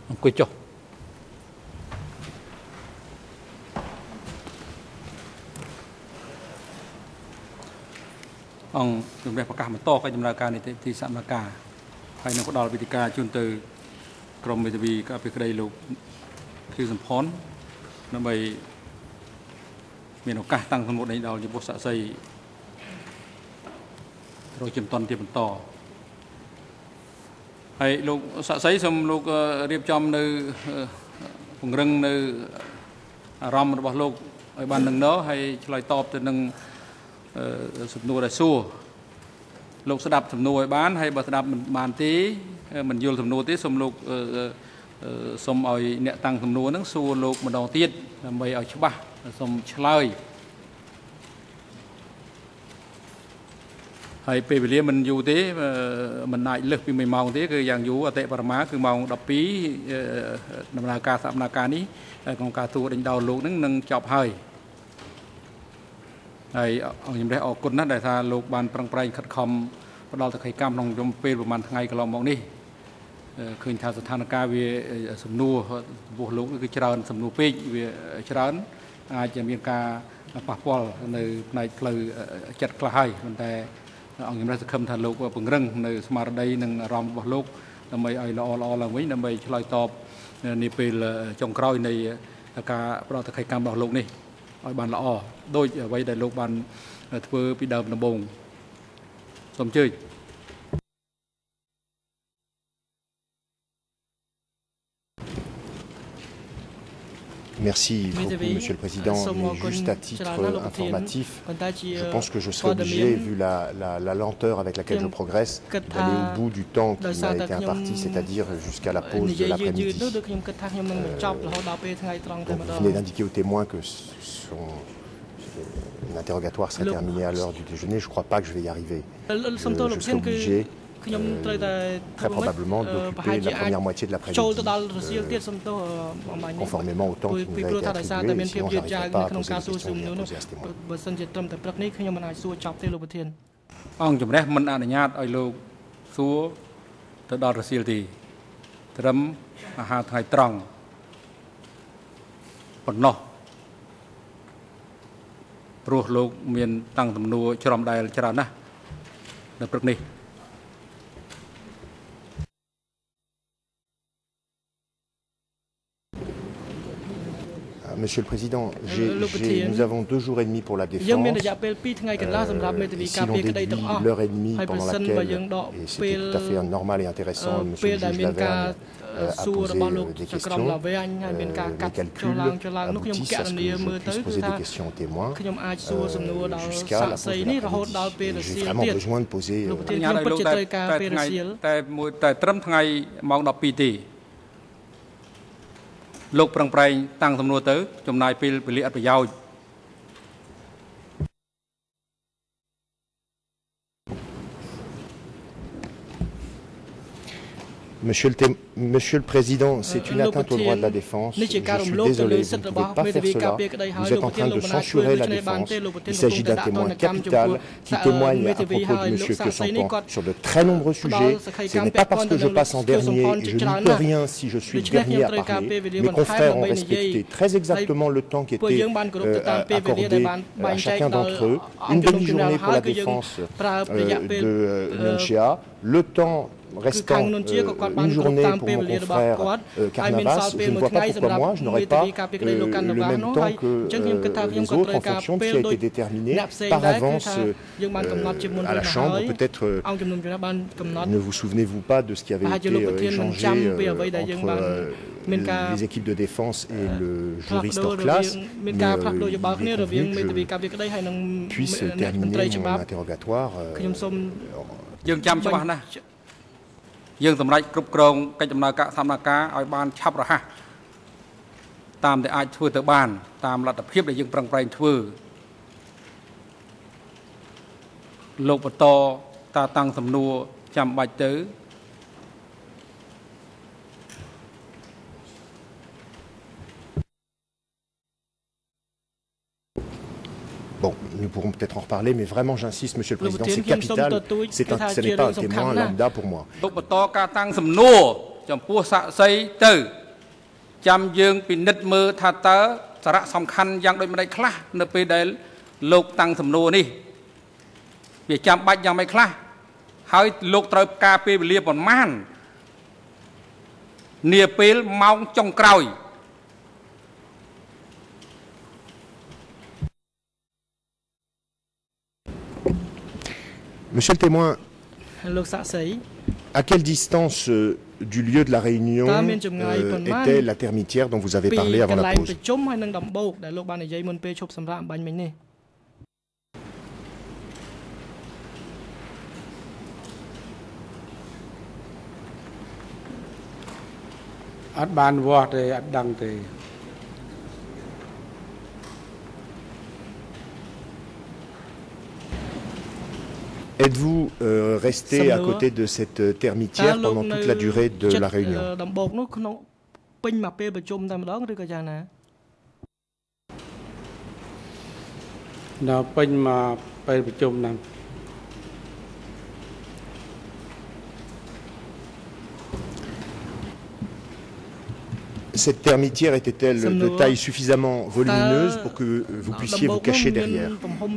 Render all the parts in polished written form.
អង្គុយចុះអង្គជំនះប្រកាសបន្តកិច្ចដំណើរការនីតិសកម្មការហើយនឹងផ្ដល់វិធីការជូនទៅក្រមមេធាវីការពីក្តីលោកខៀវសំផនដើម្បីមានឱកាសតាំងសំណួរដេញដោលចំពោះសាក្សីរកជំទាន់ជាបន្តហើយលោកសាក្សីសូមលោករៀបចំនៅពង្រឹងនៅអារម្មណ៍របស់លោកឲ្យបាននឹងណហើយឆ្លើយតបទៅនឹងសំណួរដែលសួរលោកស្ដាប់សំណួរឲ្យបានហើយបើស្ដាប់មិនបានទេមិនយល់សំណួរទេសូមលោកសូមឲ្យអ្នកតាំងសំណួរហ្នឹងសួរលោកម្ដងទៀតដើម្បីឲ្យច្បាស់សូមឆ្លើយហើយពេលវេលាមិនយូរទេមិនអាចលើសពី1ម៉ោងទេគឺយ៉ាងយូរអតិបរមាគឺម៉ោង12ដំណើរការសកម្មភាពនេះក្នុងការទូដេញដោលលោកនឹងចប់ហើយហើយខ្ញុំអរគុណណាស់ដែលថាលោកបានប្រឹងប្រែងខិតខំផ្ដល់ទៅកិច្ចកម្មក្នុងរយៈពេលប្រហែលថ្ងៃកន្លងមកនេះឃើញថាស្ថានភាពវាសំណួរចំពោះលោកគឺច្រើនសំណួរពេកវាច្រើនអាចមានការប៉ះពាល់នៅផ្នែកផ្លូវចិត្តខ្លះហើយប៉ុន្តែអង្គជំរះសង្ឃឹមថាលោកពង្រឹងនៅស្មារតីនិងអារម្មណ៍របស់លោកដើម្បីឲ្យល្អឡើងវិញដើម្បីឆ្លើយតបនាពេលចុងក្រោយនៃការផ្ដល់ទៅកិច្ចកម្មរបស់លោកនេះឲ្យបានល្អដោយអ្វីដែលលោកបានធ្វើពីដើមដំបូងសូមអញ្ជើញ Merci beaucoup, Monsieur le Président. Mais juste à titre informatif, je pense que je serai obligé, vu la lenteur avec laquelle je progresse, d'aller au bout du temps qui m'a été imparti, c'est-à-dire jusqu'à la pause de l'après-midi. Vous venez d'indiquer aux témoins que l'interrogatoire serait terminé à l'heure du déjeuner. Je ne crois pas que je vais y arriver. Je serai obligé. Très probablement d'occuper la première moitié de l'après-midi, conformément au temps qui nous a été attribué, et sinon je n'arriverai pas à poser les questions que j'ai posées à ce témoin. អង្គជំរះមិនអនុញ្ញាតឲ្យលោកសួរទៅដល់រសៀលទេត្រឹមអាហារថ្ងៃត្រង់ប៉ុណ្ណោះព្រោះលោកមានតាំងសំណួរច្រំដែលច្រើនណាស់នៅព្រឹកនេះ Monsieur le Président, nous avons 2 jours et demi pour la défense. Et si l'on déduit l'heure et demie pendant laquelle, et c'était tout à fait normal et intéressant, Monsieur le juge Laverne a posé des questions, les calculs aboutissent à ce que je puisse poser des questions aux témoins jusqu'à la pause de l'après-midi. J'ai vraiment besoin de poser... លោកប្រឹងប្រែងតាំងសំណួរទៅចំណាយពេលវេលាអត់ប្រយោជន៍ Monsieur le Président, c'est une atteinte au droit de la défense. Je suis désolé, vous ne pouvez pas faire cela. Vous êtes en train de censurer la défense. Il s'agit d'un témoin capital qui témoigne à propos de M. Kesampan sur de très nombreux sujets. Ce n'est pas parce que je passe en dernier et je n'y peux rien si je suis le dernier à parler. Mes confrères ont respecté très exactement le temps qui était accordé à chacun d'entre eux. Une demi-journée pour la défense de Nunchia. Le temps restant une journée pour mon confrère Carnavas, je ne vois pas pourquoi moi je n'aurais pas le même temps que les autres en fonction de ce qui a été déterminé par avance à la Chambre. Peut-être ne vous souvenez-vous pas de ce qui avait été échangé entre les équipes de défense et le juriste hors classe, mais il est convenu que je puisse terminer mon interrogatoire. យើងសម្រេចគ្រប់គ្រងកិច្ចដំណើរការសកម្មភាពឲ្យបានឆាប់រហ័សតាមដែលអាចធ្វើទៅបានតាមលទ្ធភាពដែលយើងប្រឹងប្រែងធ្វើលោកបន្តតាំងសំណួរចាំបាច់ទៅ Bon, nous pourrons peut-être en reparler, mais vraiment j'insiste, Monsieur le Président, c'est capital, ce n'est pas un témoin lambda pour moi. chăm dương bị nứt mơ thà tớ sạ sòng khăn giang đôi mà đây khla nợ pe đây lục tăng sầm nô đi việc chăm bách giang mấy khla hơi lục trời cà phê liệp còn man nia pe mong trong còi Monsieur le témoin, à quelle distance du lieu de la réunion était la termitière dont vous avez parlé avant la pause? Êtes-vous resté à côté de cette termitière pendant toute la durée de la réunion? Cette termitière était-elle de taille suffisamment volumineuse pour que vous puissiez vous cacher derrière?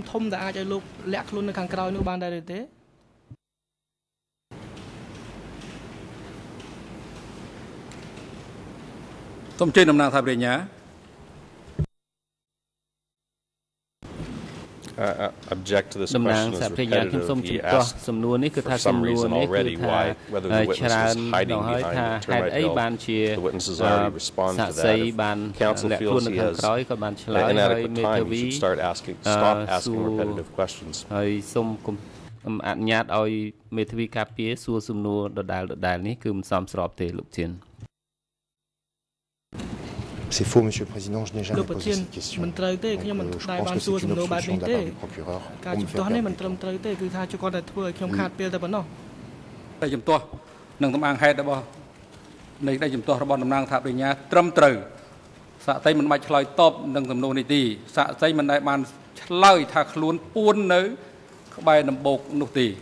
Object to this question as repetitive. He asked for some reason already why, whether the witness was hiding behind the termite hill. The witness has already responded to that. If counsel feels he has inadequate time, he should stop asking repetitive questions. C'est faux, Monsieur le Président, je n'ai jamais posé cette question. Donc, je pense que c'est une obstruction de la part du procureur pour me faire perdre.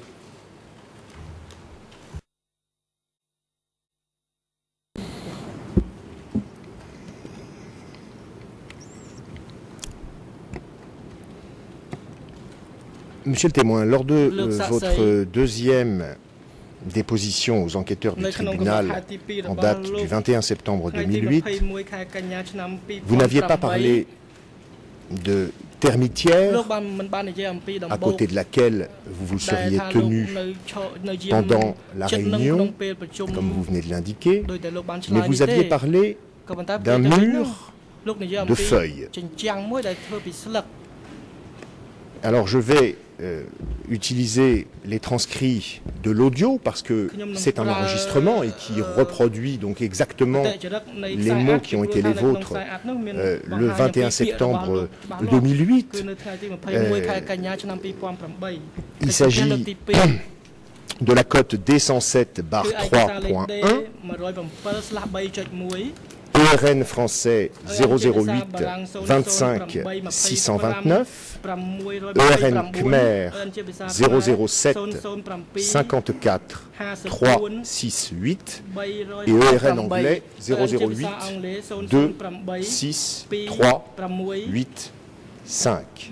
Monsieur le témoin, lors de votre deuxième déposition aux enquêteurs du tribunal en date du 21 septembre 2008, vous n'aviez pas parlé de termitière à côté de laquelle vous vous seriez tenu pendant la réunion, comme vous venez de l'indiquer, mais vous aviez parlé d'un mur de feuilles. Alors je vais utiliser les transcrits de l'audio parce que c'est un enregistrement et qui reproduit donc exactement les mots qui ont été les vôtres le 21 septembre 2008. Il s'agit de la cote D107/3.1. ERN français 008 25 629, ERN Khmer 007 54 368 et ERN anglais 008 2 6 3 8 5.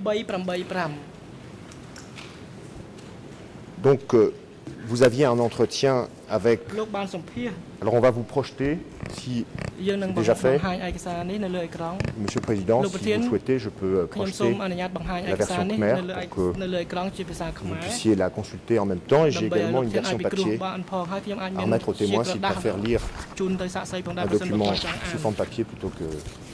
Donc vous aviez un entretien avec... Alors on va vous projeter, si déjà fait. Monsieur le Président, si vous souhaitez, je peux projeter la version Khmer pour que vous puissiez la consulter en même temps. Et j'ai également une version papier à remettre aux témoins s'ils préfèrent lire un document sous forme papier plutôt que...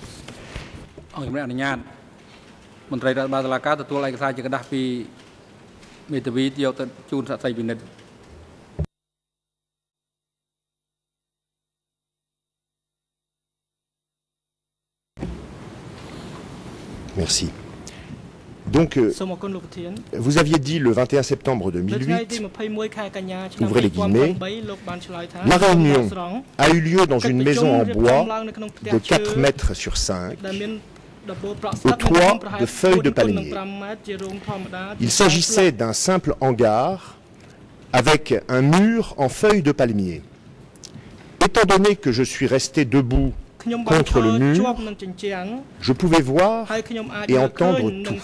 Merci. Donc, vous aviez dit le 21 septembre 2008, ouvrez les guillemets, la réunion a eu lieu dans une maison en bois de 4 mètres sur 5, au toit de feuilles de palmier. Il s'agissait d'un simple hangar avec un mur en feuilles de palmier. Étant donné que je suis resté debout contre le mur, je pouvais voir et entendre tout.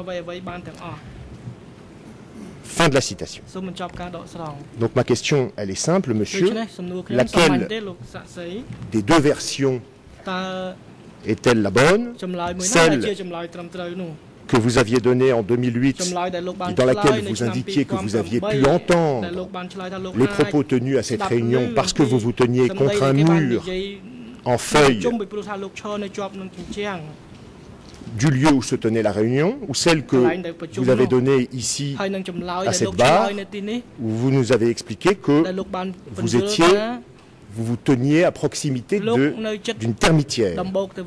Fin de la citation. Donc ma question, elle est simple, monsieur. Laquelle des deux versions est-elle la bonne? Celle que vous aviez donnée en 2008 et dans laquelle vous indiquiez que vous aviez pu entendre les propos tenus à cette réunion parce que vous vous teniez contre un mur en feuille du lieu où se tenait la réunion, ou celle que vous avez donnée ici à cette barre, où vous nous avez expliqué que vous vous teniez à proximité d'une termitière.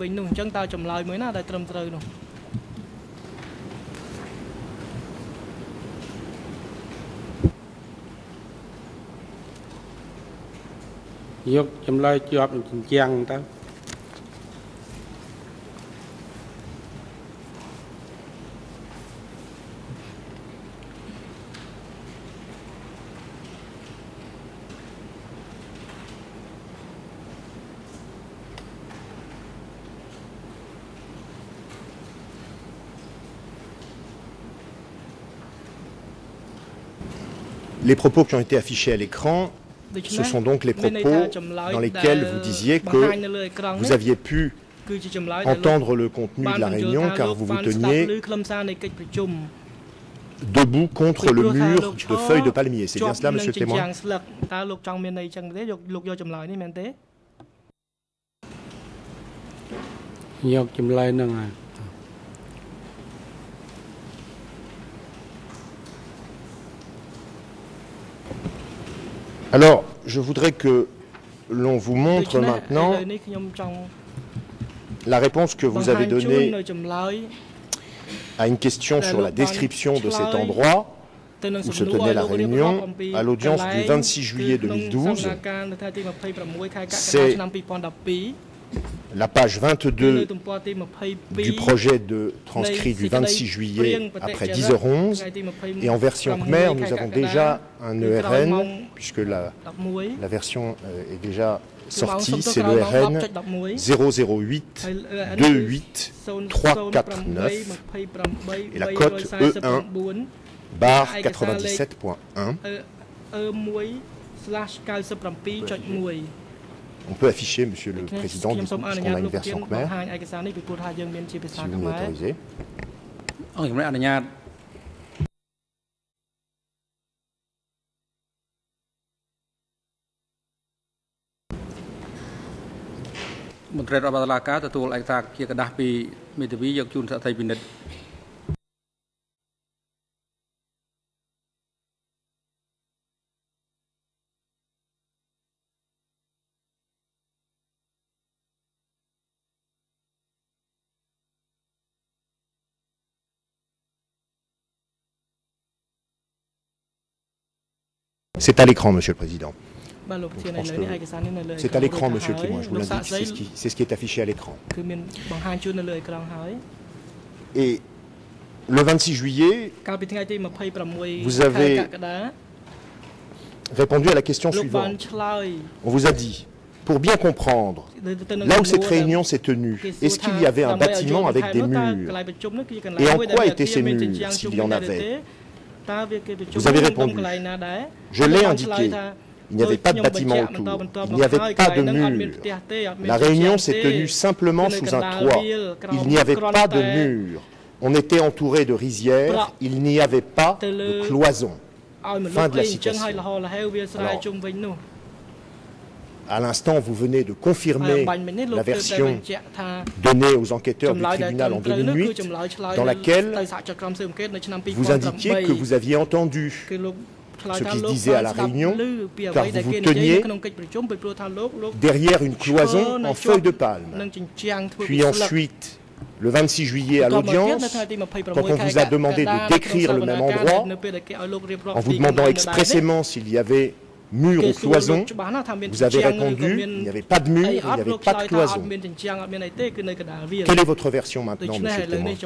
Les propos qui ont été affichés à l'écran, ce sont donc les propos dans lesquels vous disiez que vous aviez pu entendre le contenu de la réunion car vous vous teniez debout contre le mur de feuilles de palmier. C'est bien cela, monsieur le témoin? Alors, je voudrais que l'on vous montre maintenant la réponse que vous avez donnée à une question sur la description de cet endroit où se tenait la réunion à l'audience du 26 juillet 2012. C'est la page 22 du projet de transcrit du 26 juillet après 10h11. Et en version Khmer, nous avons déjà un ERN, puisque la version est déjà sortie. C'est l'ERN 008 28 349 et la cote E1 barre 97.1. On peut afficher, Monsieur le Président, du coup, puisqu'on a une version Khmer, si vous m'autorisez. C'est à l'écran, Monsieur le Président. C'est à l'écran, Monsieur le témoin, je vous l'indique. C'est ce qui est affiché à l'écran. Et le 26 juillet, vous avez répondu à la question suivante. On vous a dit, pour bien comprendre, là où cette réunion s'est tenue, est-ce qu'il y avait un bâtiment avec des murs? Et en quoi étaient ces murs, s'il y en avait? Vous avez répondu, je l'ai indiqué, il n'y avait pas de bâtiment autour, il n'y avait pas de mur. La réunion s'est tenue simplement sous un toit, il n'y avait pas de mur. On était entouré de rizières, il n'y avait pas de cloison. Fin de la citation. Alors, à l'instant, vous venez de confirmer la version donnée aux enquêteurs du tribunal en 2008, dans laquelle vous indiquiez que vous aviez entendu ce qui se disait à la réunion, car vous vous teniez derrière une cloison en feuilles de palme. Puis ensuite, le 26 juillet à l'audience, quand on vous a demandé de décrire le même endroit, en vous demandant expressément s'il y avait mur ou cloison, vous avez répondu, il n'y avait pas de mur, il n'y avait pas de cloison. Quelle est votre version maintenant, monsieur le témoin?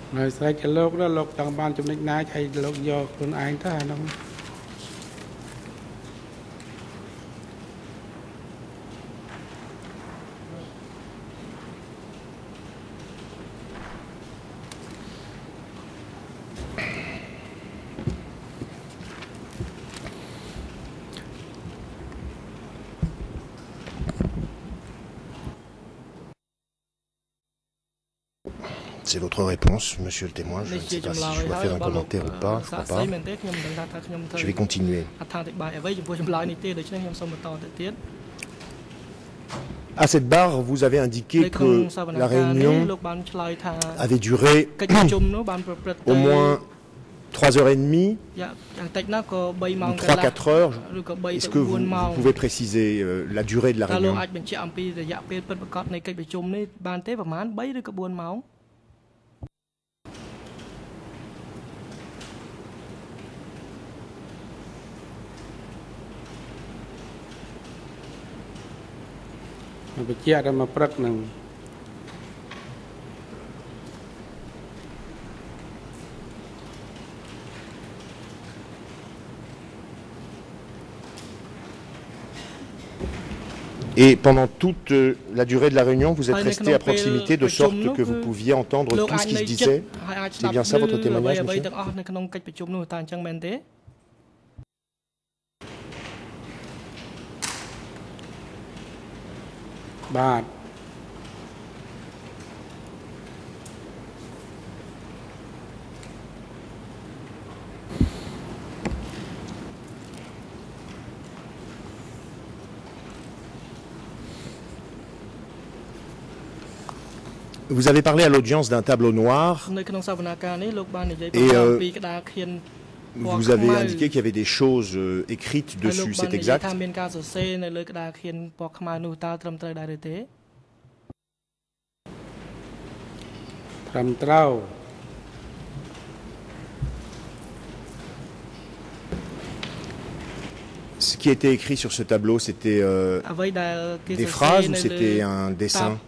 rồi sai cái lốc đó lốc trong ban trong nách hay lốc do con anh ta nó C'est votre réponse, monsieur le témoin. Je ne sais pas si je dois faire un commentaire ou pas. Je crois pas. Je vais continuer. À cette barre, vous avez indiqué que la réunion avait duré au moins 3h30 ou 3-4 heures. Est-ce que vous pouvez préciser la durée de la réunion? Et pendant toute la durée de la réunion, vous êtes resté à proximité de sorte que vous pouviez entendre tout ce qui se disait. C'est bien ça votre témoignage, monsieur? Bah. Vous avez parlé à l'audience d'un tableau noir et vous avez indiqué qu'il y avait des choses écrites dessus, c'est exact? Ce qui était écrit sur ce tableau, c'était des phrases ou c'était un dessin?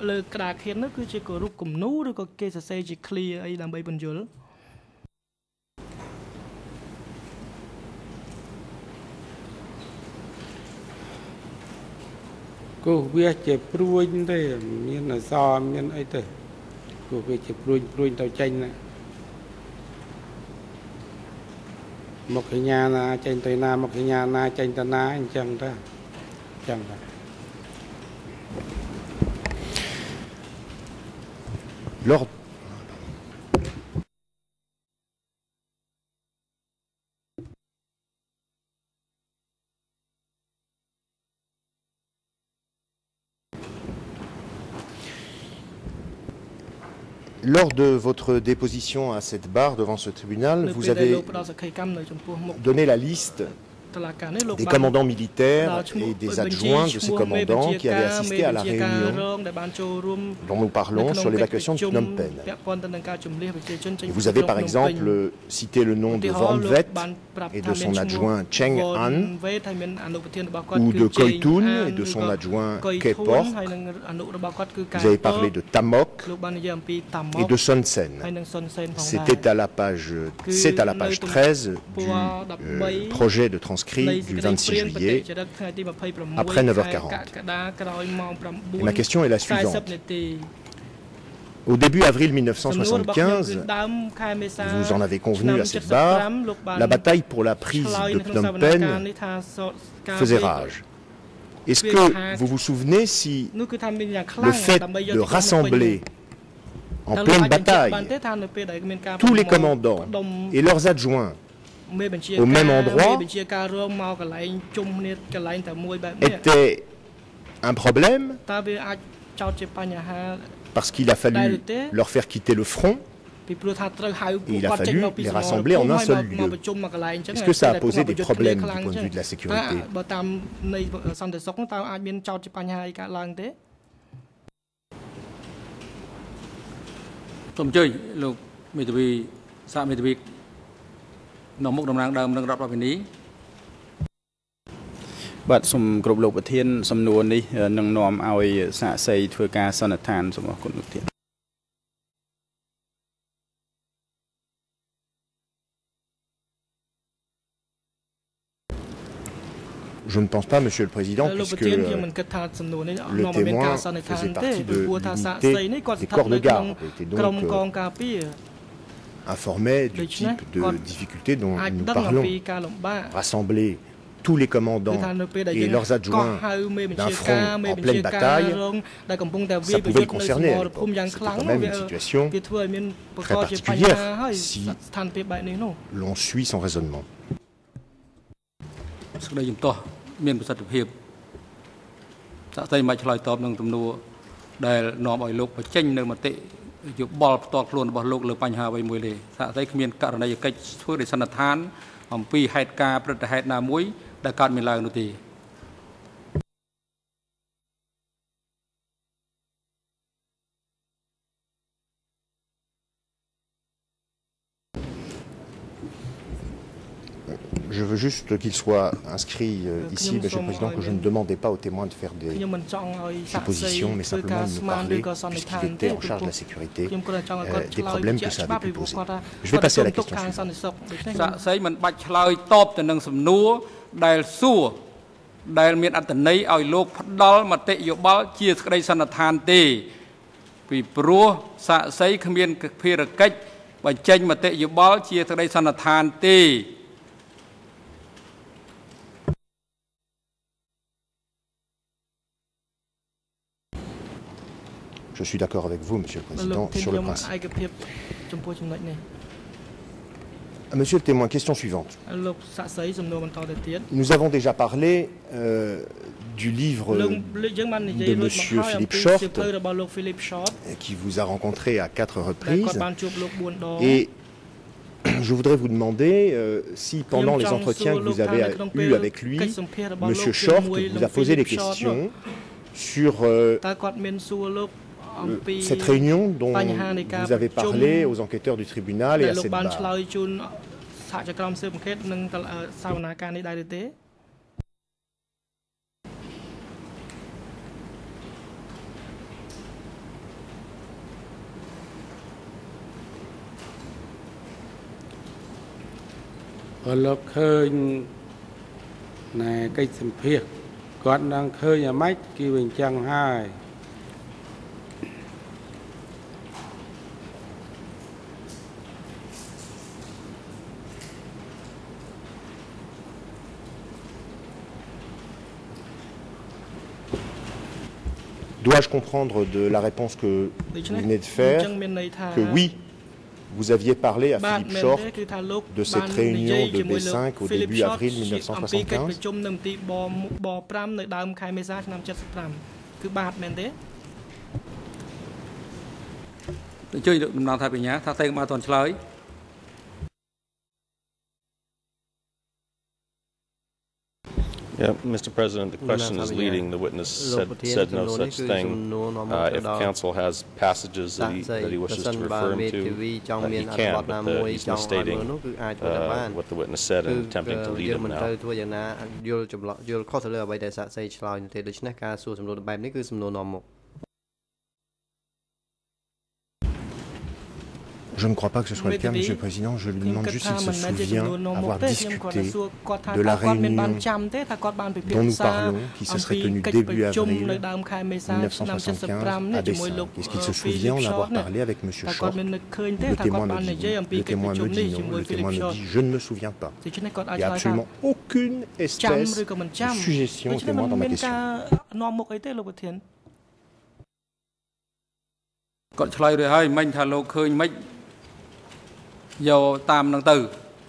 Cô biết chỉ pruin thế, miền là so miền ấy thế, cô biết chỉ pruin tàu tranh này, một cái nhà na tranh tây na, một cái nhà na tranh tây na anh chẳng ta, chẳng ta. Lors de votre déposition à cette barre devant ce tribunal, vous avez donné la liste des commandants militaires et des adjoints de ces commandants qui avaient assisté à la réunion dont nous parlons sur l'évacuation de Phnom Penh. Et vous avez par exemple cité le nom de Von Vet et de son adjoint Cheng An, ou de Koltun et de son adjoint Kepor. Vous avez parlé de Tamok et de Son Sen. C'est à la page 13 du projet de transcript du 26 juillet, après 9h40. Et ma question est la suivante. Au début avril 1975, vous en avez convenu à cette barre, la bataille pour la prise de Phnom Penh faisait rage. Est-ce que vous vous souvenez si le fait de rassembler en pleine bataille tous les commandants et leurs adjoints au même endroit était un problème parce qu'il a fallu leur faire quitter le front et il a fallu les rassembler en un seul lieu. Est-ce que ça a posé des problèmes du point de vue de la sécurité? Bạn sum group lục thiên sum nuôn đi nâng nòm ao xạ xây thưa ca son thàn sum con lục thiên Je ne pense pas, Monsieur le Président, puisque le témoin faisait partie de l'unité des corps de garde et était donc informé du type de difficultés dont nous parlons. Rassembler tous les commandants et leurs adjoints d'un front en pleine bataille, ça pouvait le concerner. C'était quand même une situation très particulière si l'on suit son raisonnement. មានប្រសិទ្ធភាពសាក់សីមិនឆ្លើយតបនឹងទំនួលដែលនាំឲ្យលោកបញ្ចេញនៅមតិយោបល់ផ្ទាល់ខ្លួនរបស់លោកលើបញ្ហាអ្វីមួយទេសាក់សីគ្មានករណីយកិច្ចធ្វើដោយសន្និដ្ឋានអំពីហេតុការណ៍ព្រឹត្តិហេតុណាមួយដែលកើតមានឡើងនោះទេ Je veux juste qu'il soit inscrit ici, Monsieur le Président, que je ne demandais pas aux témoins de faire des suppositions, mais simplement de nous parler, puisqu'il était en charge de la sécurité, des problèmes que ça avait pu poser. Je vais passer à la question suivante. Je suis d'accord avec vous, Monsieur le Président, sur le principe. Monsieur le témoin, question suivante. Nous avons déjà parlé du livre de Monsieur Philippe Short, qui vous a rencontré à 4 reprises. Et je voudrais vous demander si, pendant les entretiens que vous avez eus avec lui, Monsieur Short vous a posé des questions sur cette réunion dont vous avez parlé aux enquêteurs du tribunal et à cette barre. Dois-je comprendre de la réponse que vous venez de faire que oui, vous aviez parlé à Philippe Short de cette réunion de B5 au début avril 1975? Yeah, Mr. President, the question is leading. The witness said no such thing. If counsel has passages that he wishes to refer him to, he can, but he's misstating what the witness said and attempting to lead him now. Je ne crois pas que ce soit le cas, Monsieur le Président. Je lui demande juste s'il se souvient avoir discuté de la réunion dont nous parlons, qui se serait tenue début avril 1975 à Bessin. Est-ce qu'il se souvient en avoir parlé avec Monsieur Short? Le témoin me dit non. Le témoin me dit non. Le témoin me dit je ne me souviens pas. Il n'y a absolument aucune espèce de suggestion au témoin dans ma question. គាត់ឆ្លើយរួចហើយមិញថាលោកឃើញមិនយកតាមនឹងទៅ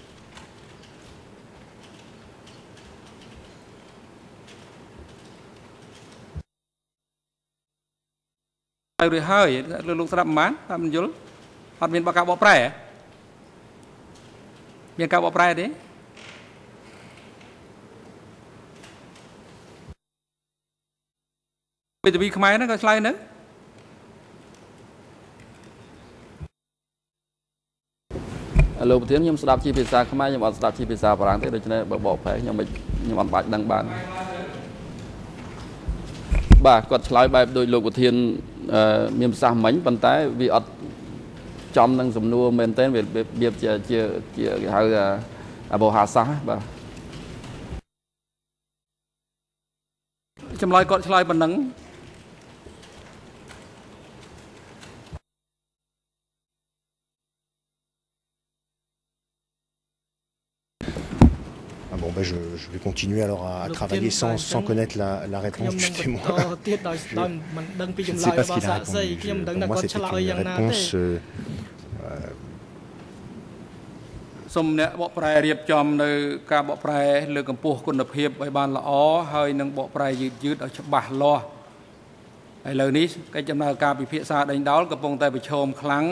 ហើយរួចហើយលោកស្ដាប់មិនបានតាមយល់អត់មានការបកប្រែមានការបកប្រែទេពេលទៅខ្មែរហ្នឹងក៏ឆ្លើយនៅ លោកប្រធានខ្ញុំស្ដាប់ជាភាសាខ្មែរខ្ញុំអត់ស្ដាប់ជាភាសាបារាំងទេដូច្នេះបើបកប្រែខ្ញុំអត់បាច់ដឹងបានបាទគាត់ឆ្លើយបែបដូចលោកប្រធានមានប្រសាសន៍មិញប៉ុន្តែវាអត់ចំនឹងសំណួរមែនទែនវារបៀបជាគេហៅអបោហាសាសបាទចម្លើយគាត់ឆ្លើយប៉ុណ្ណឹង Bon, ben je vais continuer alors à travailler sans connaître la réponse du témoin. Je ne sais pas ce qu'il a répondu. Pour moi, c'était une réponse... សូមអ្នកបកប្រែរៀបចំនៅការបកប្រែលើកកម្ពស់គុណភាពឲ្យបានល្អហើយនឹងបកប្រែយឺតឲ្យច្បាស់លាស់ឥឡូវនេះកិច្ចដំណើរការពិភាក្សាដេញដោលកំពុងតែប្រឈមខ្លាំង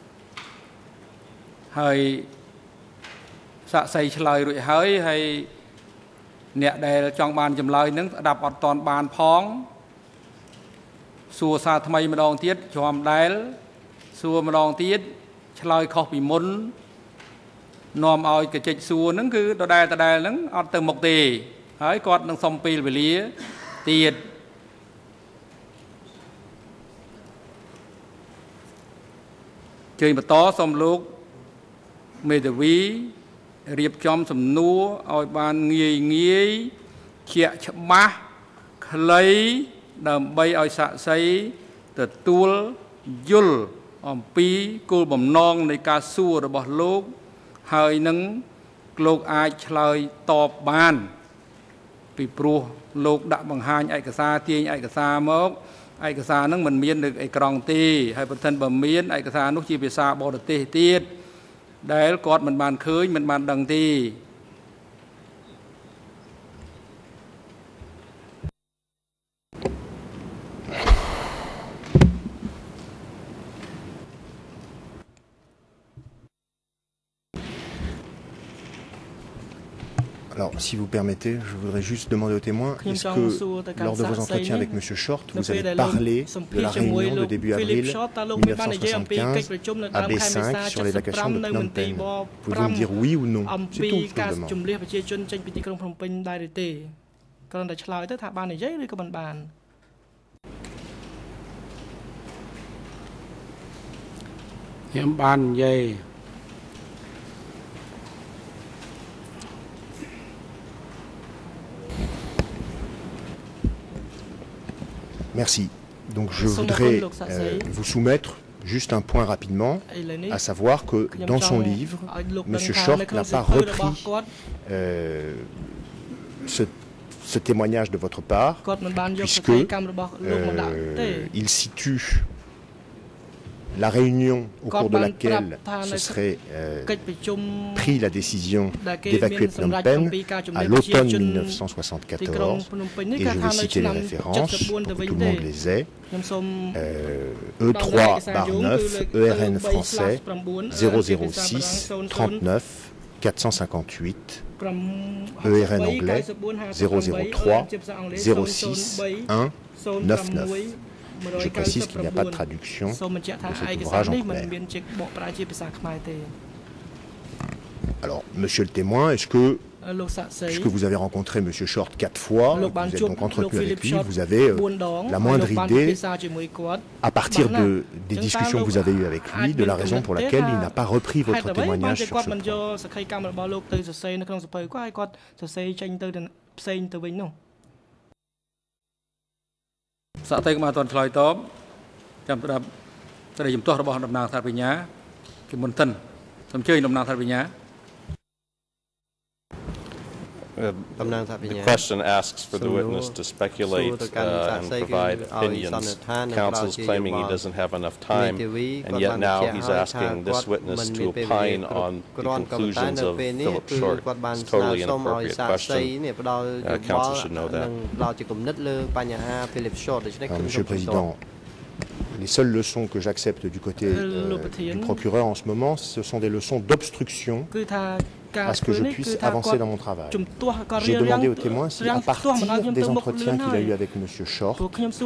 ហើយសាក់សីឆ្លើយរួចហើយអ្នកដែលចង់បានចម្លើយនឹងស្ដាប់អត់តាន់បានផងសួរសារថ្មីម្ដងទៀតជាប់ដែលសួរម្ដងទៀតឆ្លើយខុសពីមុននាំឲ្យកញ្ចិចសួរហ្នឹងគឺដដែលហ្នឹងអត់ទៅមុខទេហើយគាត់នឹងសុំពេលវេលាទៀតជើញបន្តសូមលោកមេធាវីរៀបចំសំណួរឲ្យបានងាយជាក់ច្បាស់ខ្លីដើម្បីឲ្យសាក្សីទទួលយល់អំពីគោលបំណងនៃការសួររបស់លោកហើយនឹងលោកអាចឆ្លើយតបបានពីព្រោះលោកដាក់បង្ហាញឯកសារទាញឯកសារមកឯកសារហ្នឹងមិនមាននៅអេក្រង់ទេហើយបើមិនបើមានឯកសារនោះជាភាសាបរទេសទៀតដែលគាត់មិនបានឃើញមិនបានដឹងទេ Alors, si vous permettez, je voudrais juste demander aux témoins, est-ce que lors de vos entretiens avec M. Short, vous avez parlé de la réunion de début avril 1975 à B5 sur l'évacuation de Phnom Penh? Pouvez-vous me dire oui ou non? C'est tout, je vous demande. Merci. Donc je voudrais vous soumettre juste un point rapidement, à savoir que dans son livre, M. Short n'a pas repris ce témoignage de votre part, puisque il situe la réunion au cours de laquelle se serait pris la décision d'évacuer Phnom Penh à l'automne 1974, et je vais citer les références pour que tout le monde les ait. E3/9, ERN français, 006 39 458, ERN anglais, 003 06 1 99. Je précise qu'il n'y a pas de traduction de cet ouvrage en khmer. Alors, monsieur le témoin, est-ce que puisque vous avez rencontré M. Short 4 fois, vous êtes donc entretenu avec lui, vous avez la moindre idée, à partir des discussions que vous avez eues avec lui, de la raison pour laquelle il n'a pas repris votre témoignage sur ce point. សាកតែមកអត់ឆ្លើយតបចាំស្ដាប់សេរីជំទាស់របស់តំណាងសាធារណញ្ញាគឺមុនសិនសូមអញ្ជើញតំណាងសាធារណញ្ញា The question asks for the witness to speculate and provide opinions. Counsel's claiming he doesn't have enough time, and yet now he's asking this witness to opine on the conclusions of Philip Short. It's a totally inappropriate question. Counsel should know that. Monsieur le Président, les seules leçons que j'accepte du côté du procureur en ce moment, ce sont des leçons d'obstruction à ce que je puisse avancer dans mon travail. J'ai demandé au témoin si, à partir des entretiens qu'il a eus avec M. Short,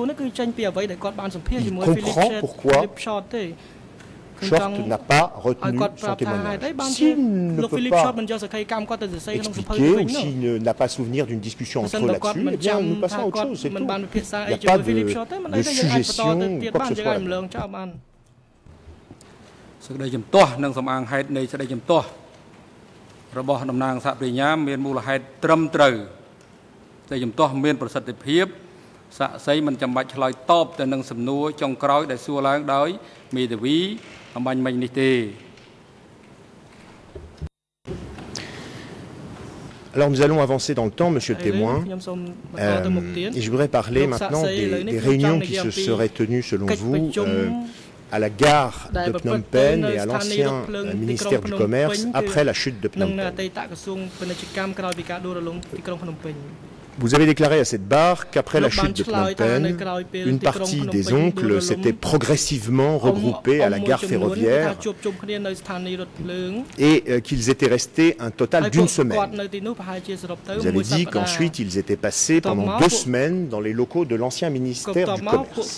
il comprend pourquoi Short n'a pas retenu son témoignage. S'il ne peut pas expliquer ou s'il n'a pas souvenir d'une discussion entre eux là-dessus, eh bien nous passons à autre chose, c'est tout. Il n'y a pas de suggestion ou quoi que ce soit. សេចក្តីជំទាស់និងសំអាងហេតុនៃសេចក្តីជំទាស់របស់តំណាងសហប្រញ្ញាមានមូលហេតុត្រឹមត្រូវសេចក្តីជំទាស់មានប្រសិទ្ធភាពសាក់សីមិនចាំបាច់ឆ្លើយតបទៅនឹងសំណួរចុងក្រោយដែលសួរឡើងដោយមេធាវីអំបញ្ញមិញនេះទេ Alors nous allons avancer dans le temps, monsieur le témoin, et je voudrais parler maintenant des réunions qui se seraient tenues selon vous à la gare de Phnom Penh et à l'ancien ministère du Commerce après la chute de Phnom Penh. Vous avez déclaré à cette barre qu'après la chute de Phnom Penh, une partie des oncles s'était progressivement regroupée à la gare ferroviaire et qu'ils étaient restés un total d'une semaine. Vous avez dit qu'ensuite ils étaient passés pendant 2 semaines dans les locaux de l'ancien ministère du Commerce.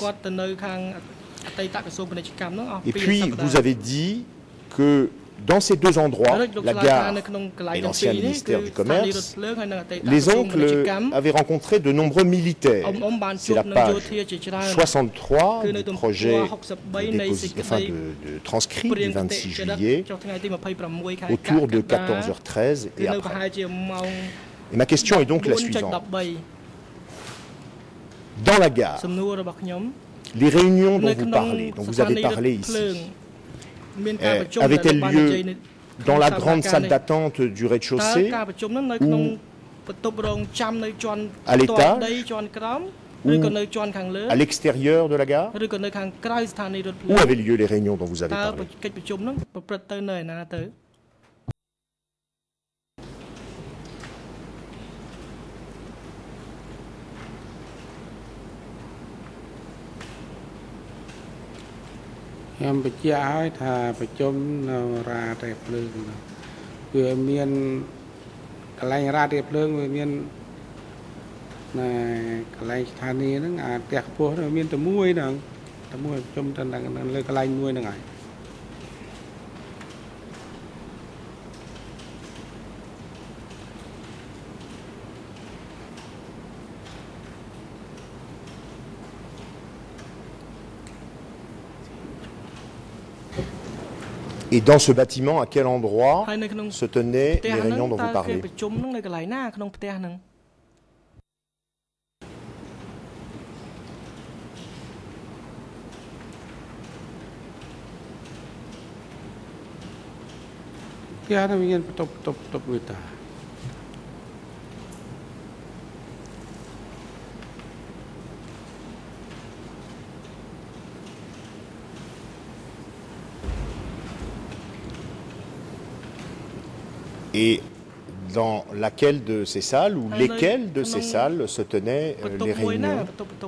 Et puis vous avez dit que dans ces 2 endroits, la gare et l'ancien ministère du Commerce, les oncles avaient rencontré de nombreux militaires. C'est la page 63 du projet de transcrit du 26 juillet, autour de 14h13 et après. Et ma question est donc la suivante. Dans la gare, les réunions dont vous avez parlé ici, avait-elle lieu dans la grande salle d'attente du rez-de-chaussée ou à l'étage ou à l'extérieur de la gare? Où avaient lieu les réunions dont vous avez parlé? Em bị chia áo thà bị chôm ra đẹp lương vừa miền cái lạnh ra đẹp lương vừa miền này cái lạnh thà này nó tẹt po rồi miền tầm muôi nè chôm trên là lên cái lạnh muôi nè ngài. Et dans ce bâtiment, à quel endroit se tenaient les réunions dont vous parlez? Et dans laquelle de ces salles ou lesquelles de ces salles se tenaient les réunions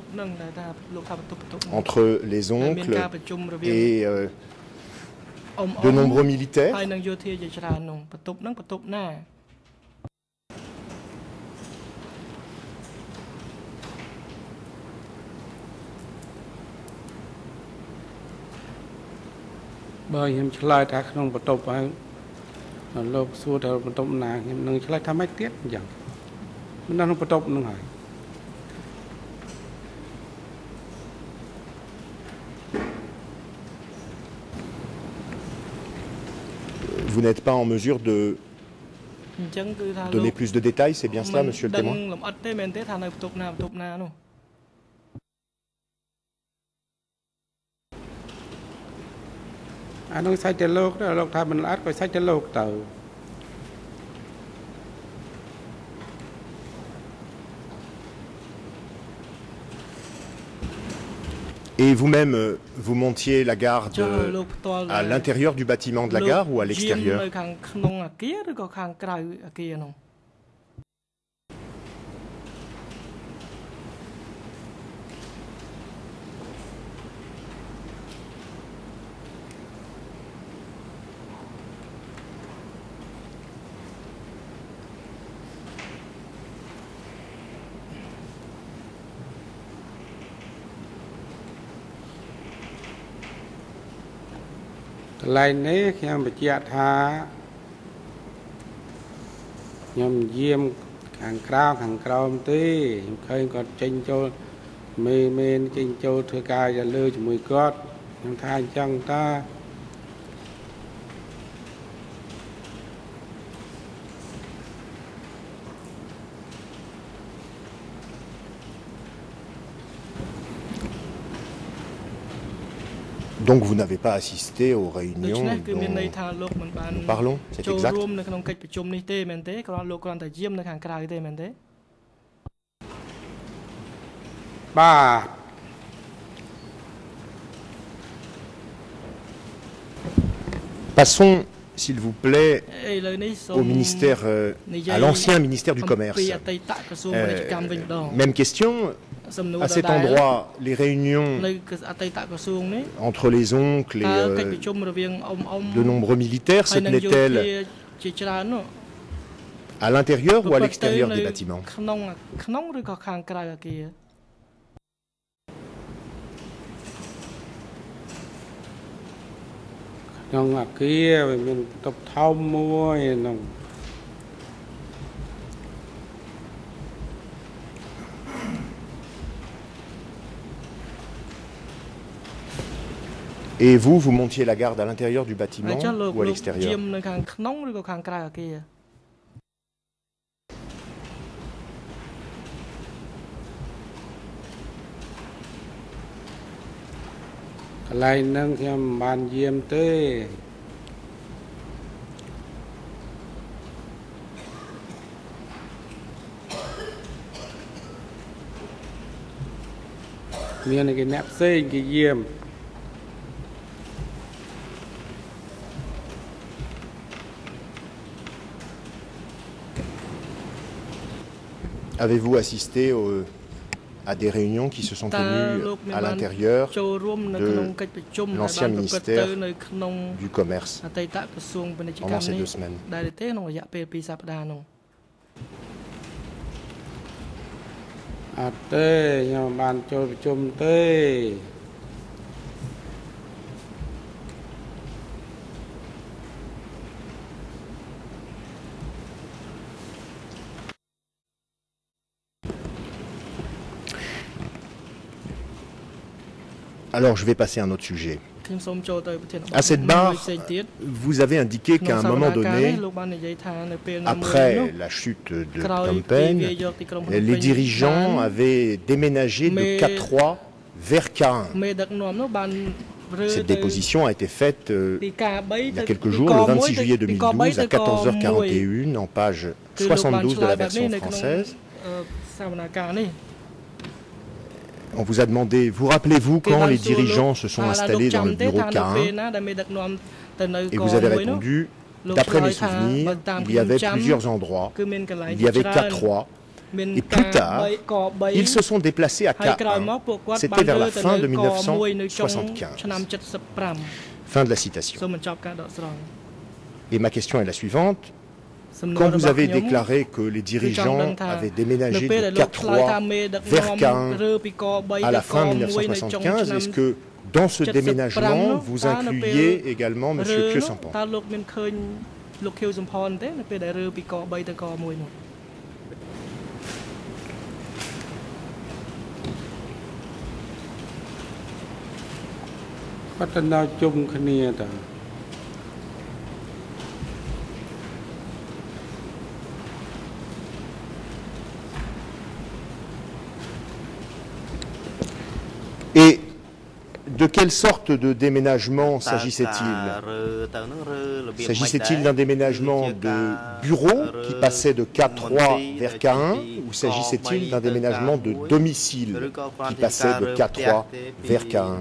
entre les oncles et de nombreux militaires? Vous n'êtes pas en mesure de donner plus de détails, c'est bien cela, monsieur le témoin? Et vous-même, vous montiez la garde à l'intérieur du bâtiment de la gare ou à l'extérieur? Lại này khi em bị chia tha nhom diêm hàng cao tí khơi còn tranh châu mê tranh châu thưa ca và lơ cho mười cốt nhom tha chăng ta Donc vous n'avez pas assisté aux réunions dont nous parlons, c'est exact. Passons, s'il vous plaît, au ministère, à l'ancien ministère du Commerce. Même question. À cet endroit, les réunions entre les oncles et de nombreux militaires se tenaient-elles à l'intérieur ou à l'extérieur des bâtiments? Et vous, vous montiez la garde à l'intérieur du bâtiment ou à l'extérieur? Avez-vous assisté à des réunions qui se sont tenues à l'intérieur de l'ancien ministère du Commerce pendant ces 2 semaines? Alors, je vais passer à un autre sujet. À cette barre, vous avez indiqué qu'à un moment donné, après la chute de Phnom Penh, les dirigeants avaient déménagé de K3 vers K1. Cette déposition a été faite il y a quelques jours, le 26 juillet 2012, à 14h41, en page 72 de la version française. On vous a demandé, vous rappelez-vous quand les dirigeants se sont installés dans le bureau K1? Et vous avez répondu, d'après mes souvenirs, il y avait plusieurs endroits. Il y avait K3. Et plus tard, ils se sont déplacés à K1. C'était vers la fin de 1975. Fin de la citation. Et ma question est la suivante. Quand vous avez déclaré que les dirigeants avaient déménagé de K3 vers K1 à la fin 1975, est-ce que dans ce déménagement, vous incluiez également M. Khieu Samphan? Et de quelle sorte de déménagement s'agissait-il? S'agissait-il d'un déménagement de bureau qui passait de K3 vers K1 ou s'agissait-il d'un déménagement de domicile qui passait de K3 vers K1?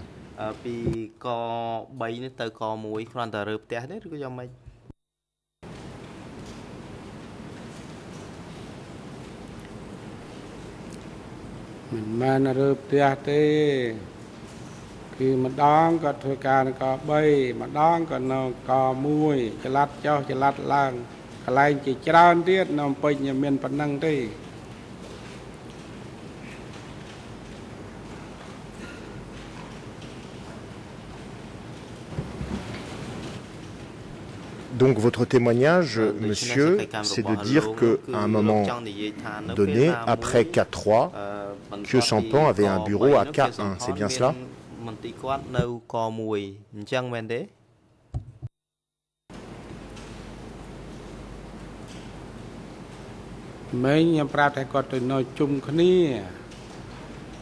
Donc votre témoignage, monsieur, c'est de dire qu'à un moment donné, après K3, Khieu Samphan avait un bureau à K1, c'est bien cela?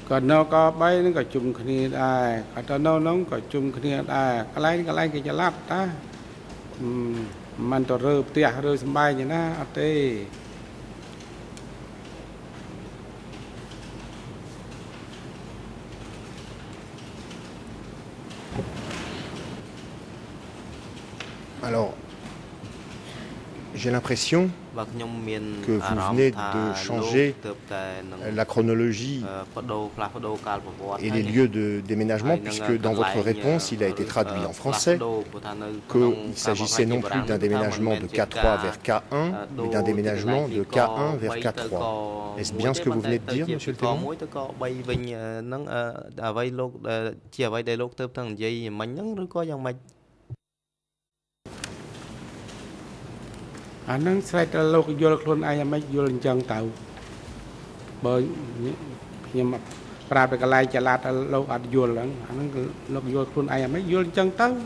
còn nó có bay nó có chung kia ai còn nó có chung kia ai cái lấy cái cho lát ta mình tổ rơ tiệt rơ sắm bay như na ở đây Alors, j'ai l'impression que vous venez de changer la chronologie et les lieux de déménagement, puisque dans votre réponse, il a été traduit en français qu'il s'agissait non plus d'un déménagement de K3 vers K1, mais d'un déménagement de K1 vers K3. Est-ce bien ce que vous venez de dire, Monsieur le témoin? Anh sẽ là lúc vô luôn ai mà vô lên chân tàu bởi nhưng mà ra được cái lai chả là lúc anh vô lần anh lúc vô luôn ai mà vô lên chân tàu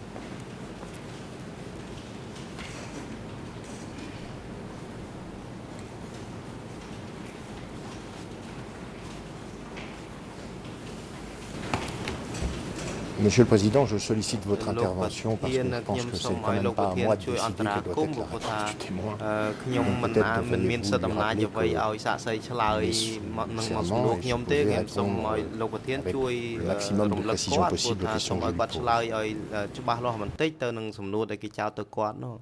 Monsieur le Président, je sollicite votre intervention parce que je pense que c'est quand même pas à moi de décider quelle doit être la réponse du témoin. Peut-être devriez-vous lui rappeler que serment et je pouvais répondre avec le maximum de précision possible aux questions que je lui pose.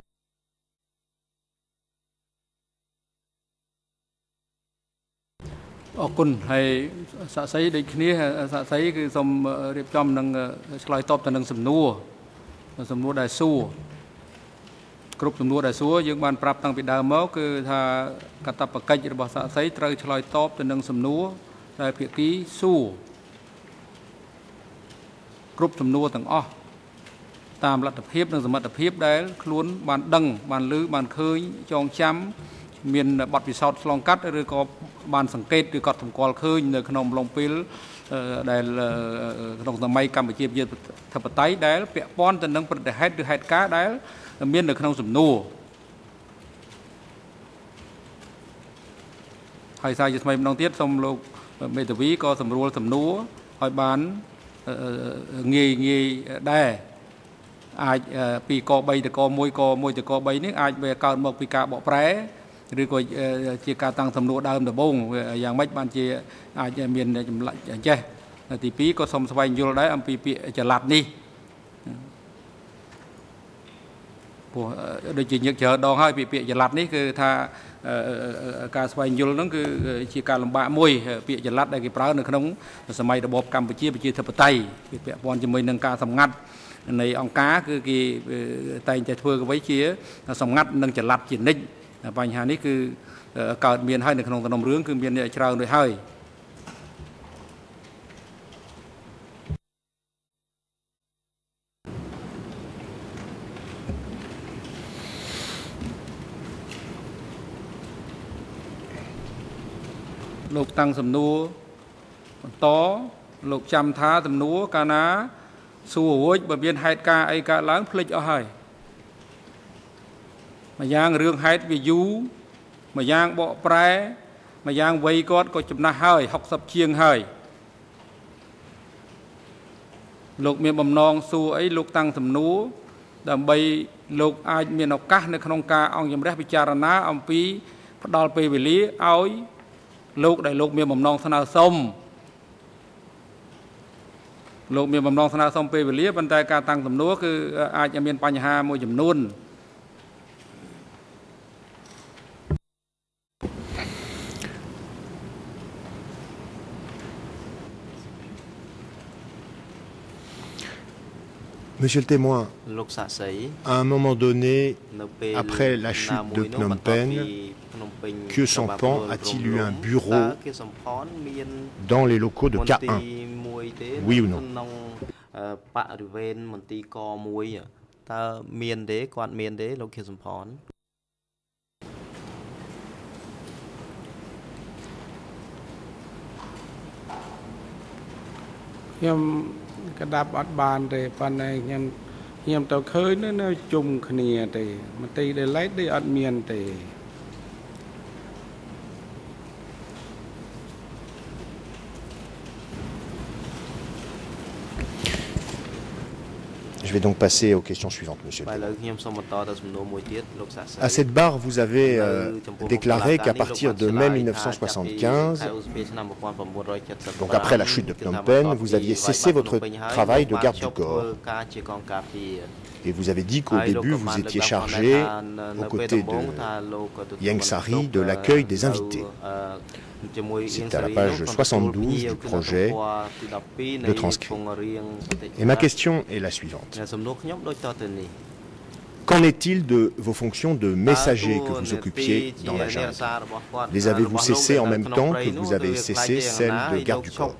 Kun hay xã xây định kia xã xây cái dòng điệp trong năng slide top từ năng sầm nua đại su group sầm nua đại su dương ban prap tăng bị đào máuคือถ้า กตបកិច្ចរបស់xã xâyត្រូវឆ្លើយតបទៅនឹងសំណួរដែលភាគីសួរគ្រប់សំណួរទាំងអស់តាមលទ្ធភាពនិងសមត្ថភាពដែលខ្លួនបានដឹងបានឮបានឃើញចងចាំមានបទពិសោធន៍ឆ្លងកាត់ឬក៏បានសង្កេតឬក៏សម្គាល់ឃើញនៅក្នុងអំឡុងពេលដែលក្នុងសម័យកម្ពុជាប្រជាធិបតេយ្យដែលពាក់ព័ន្ធទៅនឹងប្រតិហេតុឬហេតុការណ៍ដែលមាននៅក្នុងសំណួរហើយសារជាថ្មីម្ដងទៀតសូមលោកមេធាវីក៏សម្រួលសំណួរឲ្យបានងាយដែរអាចពីក3ទៅក1ក1ទៅក3នេះអាចវាកើតមកពីការបកប្រែឬក៏ជាការតាំងសំណួរដើមដំបូងយ៉ាងម៉េចបានជាអាចមានចម្លាក់ចេះទី2ក៏សូមស្វែងយល់ដែរអំពីពាក្យចល័តនេះព្រោះដូចជាញឹកច្រើនដងហើយពាក្យចល័តនេះគឺថាការស្វែងយល់ហ្នឹងគឺជាការលំបាកមួយពាក្យចល័តដែលគេប្រើនៅក្នុងសម័យរបបកម្ពុជាប្រជាធិបតេយ្យវាពាក់ព័ន្ធជាមួយនឹងការសម្ងាត់នៃអង្គការគឺគេតែងតែធ្វើអ្វីជាសម្ងាត់និងចល័តជានិច្ចបញ្ហានេះគឺកើតមានហើយនៅក្នុងដំណំរឿងគឺមានច្រើនដូចហើយលោកតាំងសំណួរបន្តលោកចាំថាសំណួរកាលណាសួររួចបើមានហេតុការណ៍អីកើតឡើងភ្លេចអស់ហើយម្យ៉ាងរឿងហេតុវាយូរម្យ៉ាងបកប្រែម្យ៉ាងវ័យគាត់ក៏ចំណាស់ហើយ60ជាងហើយលោកមានបំណងសួរអីលោកតាំងសំណួរដើម្បីលោកអាចមានឱកាសនៅក្នុងការអង្គជំរះពិចារណាអំពីផ្ដល់ពេលវេលាឲ្យលោកដែលលោកមានបំណងស្នើសុំលោកមានបំណងស្នើសុំពេលវេលាប៉ុន្តែការតាំងសំណួរគឺអាចមានបញ្ហាមួយចំនួន Monsieur le témoin, à un moment donné, après la chute de Phnom Penh, Khieu Samphan a-t-il eu un bureau dans les locaux de K1? Oui ou non? Cái đáp bắt bàn để bàn này nhầm tàu khơi nó chung khnia thì mà tì để lấy đi ăn miền thì Je vais donc passer aux questions suivantes, Monsieur le Président. À cette barre, vous avez déclaré qu'à partir de mai 1975, donc après la chute de Phnom Penh, vous aviez cessé votre travail de garde du corps. Et vous avez dit qu'au début, vous étiez chargé, aux côtés de Ieng Sary, de l'accueil des invités. C'est à la page 72 du projet de transcrit. Et ma question est la suivante. Qu'en est-il de vos fonctions de messager que vous occupiez dans la junte? Les avez-vous cessées en même temps que vous avez cessé celles de garde du corps?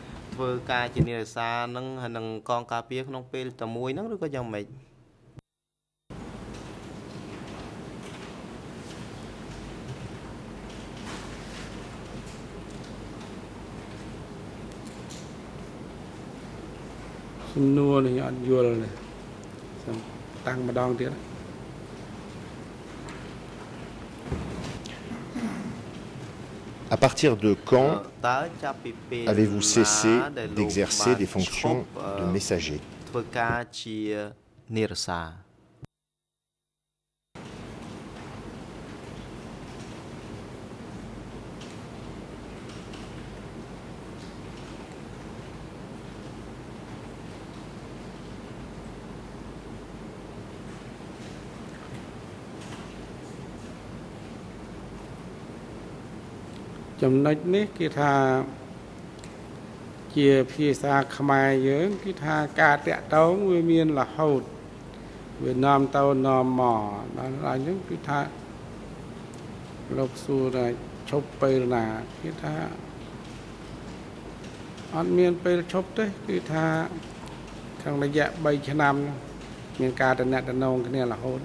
À partir de quand avez-vous cessé d'exercer des fonctions de messager? ចំណុចនេះគឺថាជាភាសាខ្មែរយើងគឺថាការតាក់ទងវាមានរហូតវានាំទៅនាំមកដល់អញ្ចឹងគឺថាលោកសួរថាឈប់ពេលណាគឺថាអត់មានពេលឈប់ទេគឺថាក្នុងរយៈ3ឆ្នាំមានការតំណែងគ្នារហូត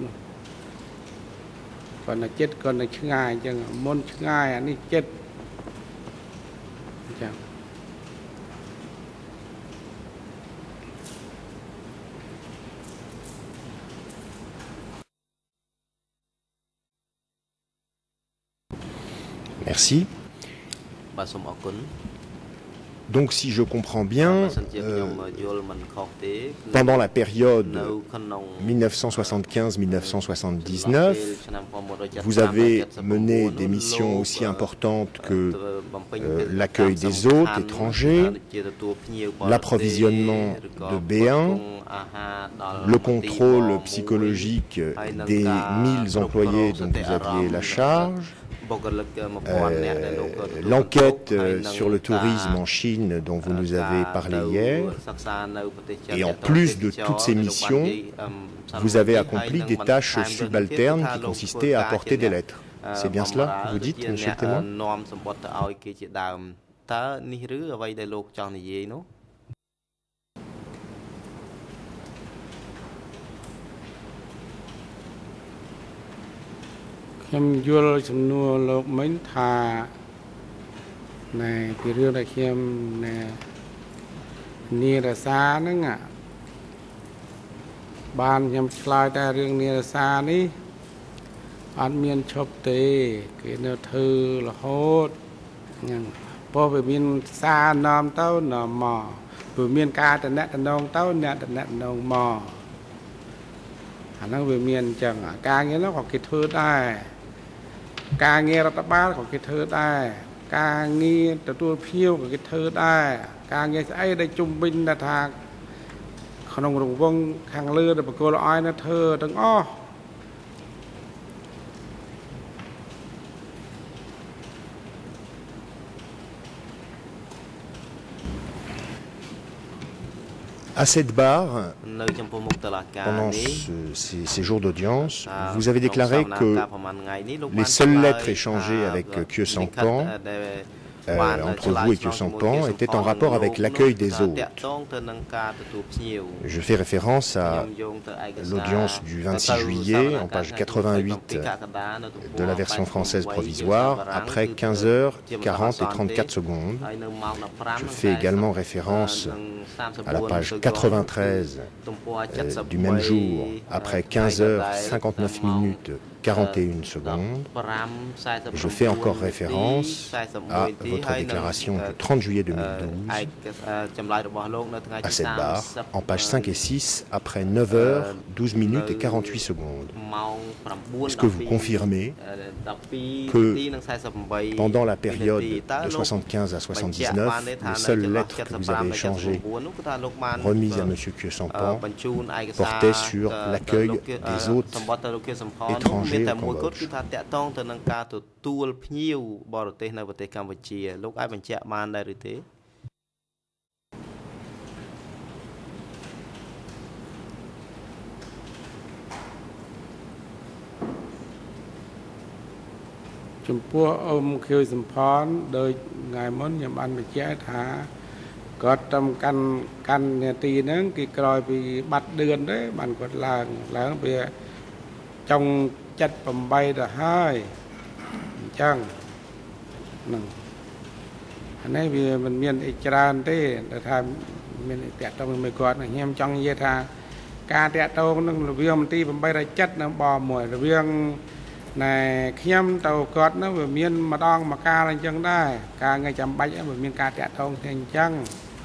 ប៉ុន្តែចិត្តក៏នៅឆ្ងាយអញ្ចឹងមុនឆ្ងាយអានេះចិត្ត Merci. Donc si je comprends bien, pendant la période 1975-1979, vous avez mené des missions aussi importantes que l'accueil des hôtes étrangers, l'approvisionnement de B1, le contrôle psychologique des 1000 employés dont vous aviez la charge, l'enquête sur le tourisme en Chine dont vous nous avez parlé hier, et en plus de toutes ces missions, vous avez accompli des tâches subalternes qui consistaient à apporter des lettres. C'est bien cela que vous dites, monsieur le témoin? ខ្ញុំយល់ចំនួនលោកមិញថាណែពីរឿងដែលខ្ញុំណែនារសាហ្នឹងបានខ្ញុំឆ្លើយតែរឿងនារសានេះអត់មានឈប់ទេគេនៅធ្វើរហូតហ្នឹងព្រោះវាមានសារនាំទៅនាំមកវាមានការតំណែងទៅអ្នកតំណែងមកអាហ្នឹងវាមានអញ្ចឹងការងារនោះក៏គេធ្វើដែរការងាររដ្ឋបាលក៏គេធ្វើដែរការងារទទួលភ្ញៀវក៏គេធ្វើដែរការងារស្អីដែលជំវិញថាក្នុងរង្វង់ខាងលើដែលបកគលឲ្យនៅធ្វើទាំងអស់ À cette barre, pendant ces jours d'audience, vous avez déclaré que les seules lettres échangées avec Khieu Samphan, entre vous et Khieu Samphan, étaient en rapport avec l'accueil des hôtes. Je fais référence à l'audience du 26 juillet, en page 88 de la version française provisoire, après 15h40 et 34 secondes. Je fais également référence à la page 93 du même jour, après 15h59 minutes 41 secondes. Je fais encore référence à votre déclaration du 30 juillet 2012, à cette barre, en pages 5 et 6, après 9 heures, 12 minutes et 48 secondes. Est-ce que vous confirmez que pendant la période de 75 à 79, les seules lettres que vous avez échangées, remises à M. Khieu Samphan, portaient sur l'accueil des hôtes étrangers au Cambodge? ចំពោះអ៊ំខៀវសំផនដោយថ្ងៃមុនខ្ញុំបានបញ្ជាក់ថាគាត់តាមកាន់នាទីហ្នឹងគេក្រោយពីបាត់ឌឿនទេបានគាត់ឡើងវាចុង78ទៅហើយអញ្ចឹងហ្នឹងអានេះវាមិនមានអីច្រើនទេតែថាមានតាក់ទងមួយគាត់ខ្ញុំចង់និយាយថាការតាក់ទងនឹងរវាងមន្ទីរ870និងបមួយរវាងណែខ្ញុំទៅគាត់នោះវាមានម្ដងមកកាលអញ្ចឹងដែរការថ្ងៃចាំបាច់វាមានការតាក់ទងគ្នាអញ្ចឹង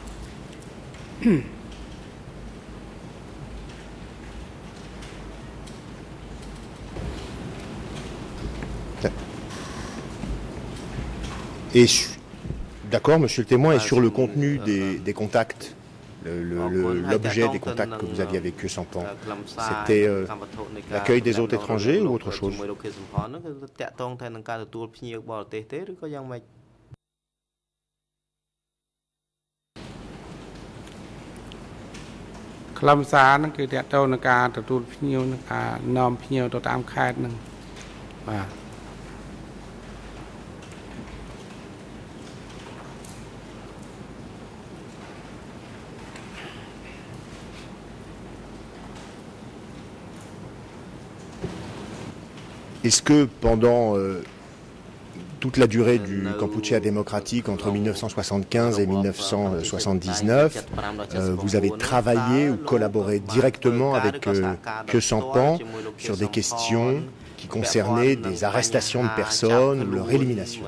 Et d'accord, monsieur le témoin, et sur le contenu des contacts, l'objet des contacts que vous aviez avec Khieu Samphan, c'était l'accueil des hôtes étrangers ou autre chose? Est-ce que pendant toute la durée du Kampuchea démocratique entre 1975 et 1979, vous avez travaillé ou collaboré directement avec Khieu Samphan sur des questions qui concernaient des arrestations de personnes ou leur élimination?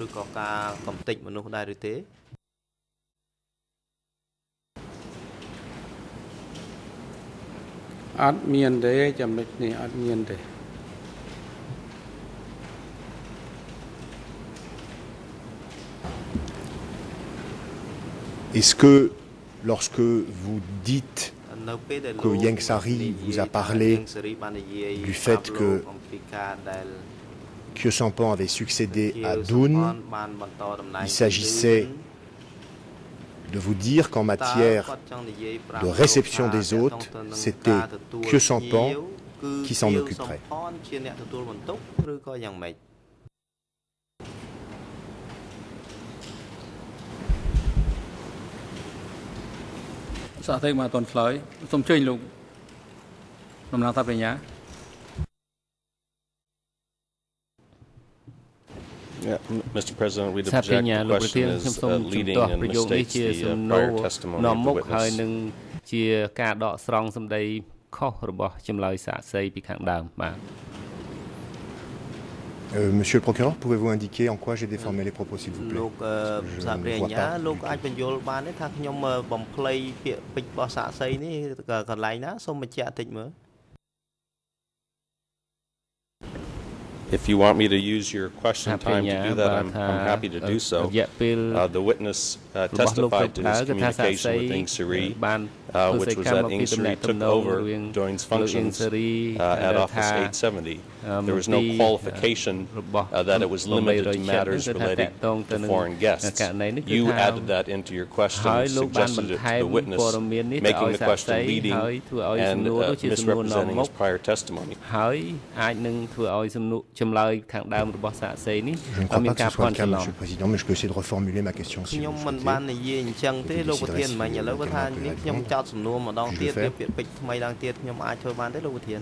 Est-ce que lorsque vous dites que Ieng Sary vous a parlé du fait que Khieu Samphan avait succédé à Dun, il s'agissait de vous dire qu'en matière de réception des hôtes, c'était Khieu Samphan qui s'en occuperait? Mr. President, we'd object the question is leading and mistakes the prior testimony of the witness. Monsieur le procureur, pouvez-vous indiquer en quoi j'ai déformé les propos, s'il vous plaît? Je ne vois pas. If you want me to use your question time to do that, I'm happy to do so. The witness testified to his communication with Ieng Sary, which was that Ieng Sary took over Doin's functions at Office 870. There was no qualification that it was limited to matters relating to foreign guests. You added that into your question, suggested it to the witness, making the question leading and misrepresenting his prior testimony. Je ne crois pas que ce soit le cas, Monsieur le Président, mais je peux essayer de reformuler ma question si vous le souhaitez.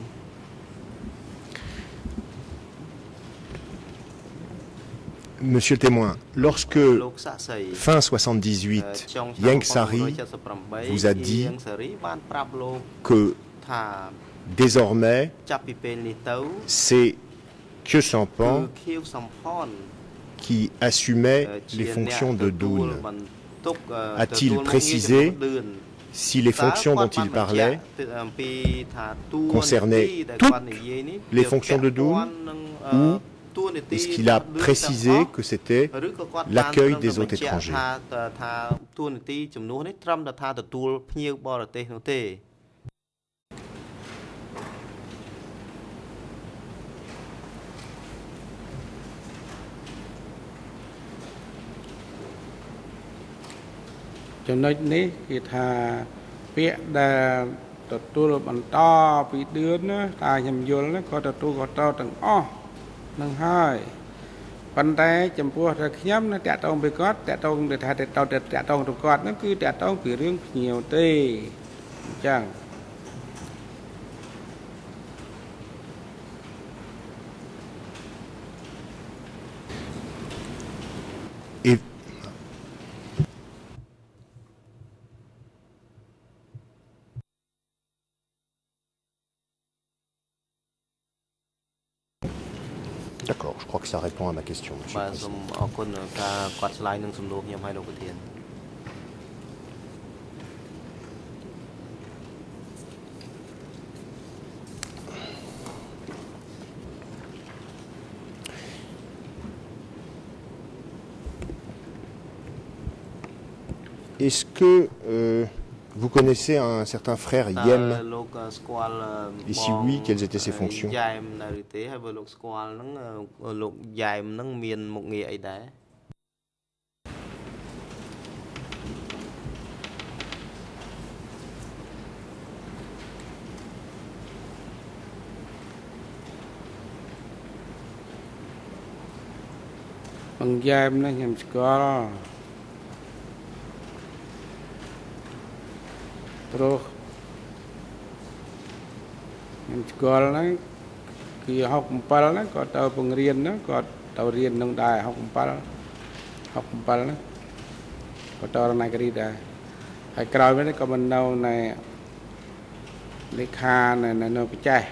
Monsieur le témoin, lorsque, fin 78, Ieng Sary vous a dit que désormais, c'est Khieu Samphan, qui assumait les fonctions de Dun. A-t-il précisé si les fonctions dont il parlait concernaient toutes les fonctions de Dun ou est-ce qu'il a précisé que c'était l'accueil des hôtes étrangers? ចំណុចនេះគឺថាពាក្យដែលទទួលបន្តពីដឿនណាតែខ្ញុំយល់ណាគាត់ទទួលក៏តទាំងអស់នឹងហើយប៉ុន្តែចំពោះតែខ្ញុំណាតាក់ទងពីគាត់តាក់ទងទៅថាតាក់ទងទៅគាត់ហ្នឹងគឺតាក់ទងពីរឿងភ្ញៀវទេអញ្ចឹង D'accord, je crois que ça répond à ma question, Monsieur le Président. Est-ce que vous connaissez un certain frère Yem? Et si oui, quelles étaient ses fonctions? Terus yang sekolah ni, kia học empal ni, kau tahu pengrian ni, kau tahu rian nong dah học empal ni, kau tahu orang nak kerja dah. Hai kerau ni kau menau ni, lekha ni no pecah,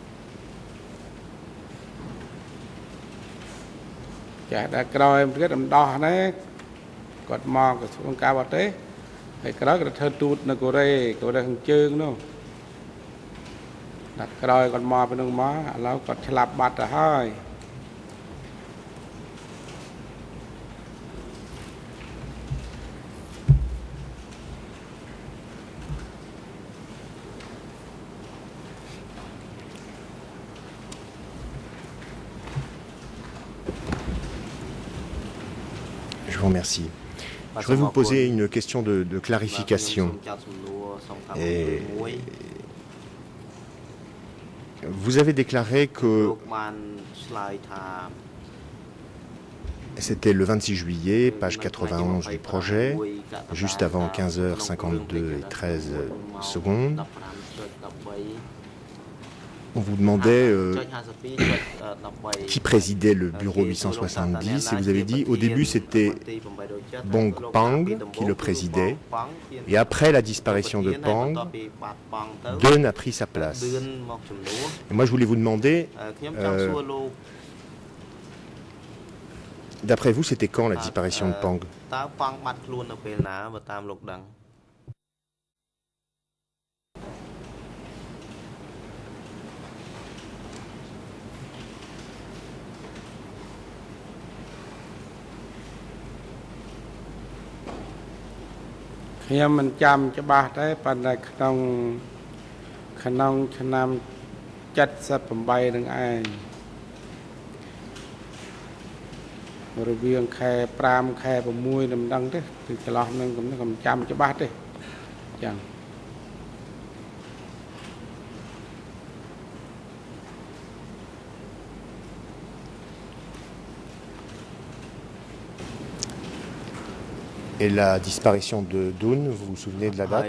pecah dah kerau yang pergi dalam dah ni, kau mau ke sekolah kau tu. Hãy cái đó là thơ tụt nó cô đây thằng chương nó đặt rồi còn mò bên đường mò lâu còn lạp bạt ở hơi Je vous remercie. Je voudrais vous poser une question de clarification. Et vous avez déclaré que c'était le 26 juillet, page 91 du projet, juste avant 15h52 et 13 secondes. On vous demandait qui présidait le bureau 870 et vous avez dit au début c'était Bong Pang qui le présidait et après la disparition de Pang, Dun a pris sa place. Et moi je voulais vous demander, d'après vous c'était quand la disparition de Pang? ខ្ញុំមិនចាំច្បាស់ទេប៉ុន្តែក្នុងឆ្នាំ78នឹងឯងរវាងខែ5ខែ6មិនដឹងទេគឺចន្លោះនឹងខ្ញុំចាំច្បាស់ទេចឹង Et la disparition de Dun, vous vous souvenez de la date?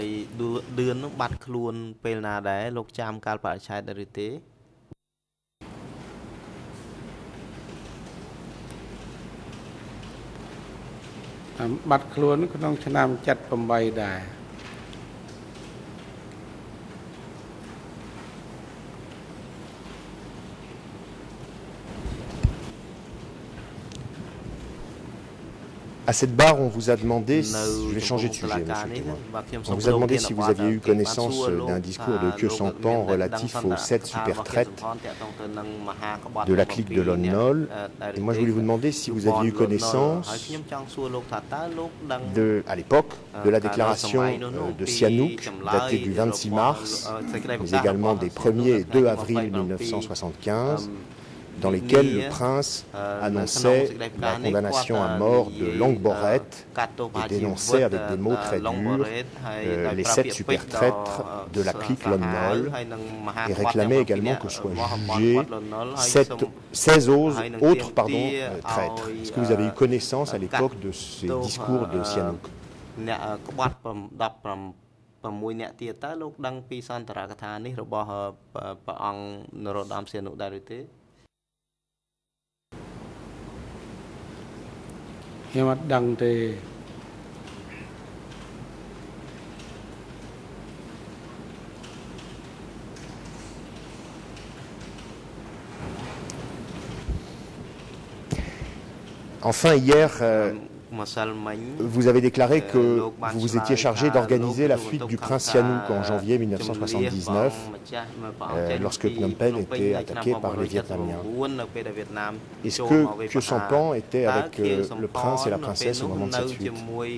Bắt luônក្នុងឆ្នាំ78ដែរ Et À cette barre, on vous a demandé, je vais changer de sujet, monsieur Témoin. On vous a demandé si vous aviez eu connaissance d'un discours de Khieu Samphan relatif aux 7 super-traites de la clique de Lon Nol. Et moi, je voulais vous demander si vous aviez eu connaissance, à l'époque, de la déclaration de Sihanouk, datée du 26 mars, mais également des 1er et 2 avril 1975, dans lesquels le prince annonçait la condamnation à mort de Langue Boret et dénonçait avec des mots très durs les 7 super-traîtres de la clique Lon Nol et réclamait également que soient jugés 16 autres traîtres. Est-ce que vous avez eu connaissance à l'époque de ces discours de Sihanouk? Enfin, hier, vous avez déclaré que vous vous étiez chargé d'organiser la fuite du prince Sihanouk en janvier 1979, lorsque Phnom Penh était attaqué par les Vietnamiens. Est-ce que Khieu Samphan était avec le prince et la princesse au moment de cette fuite?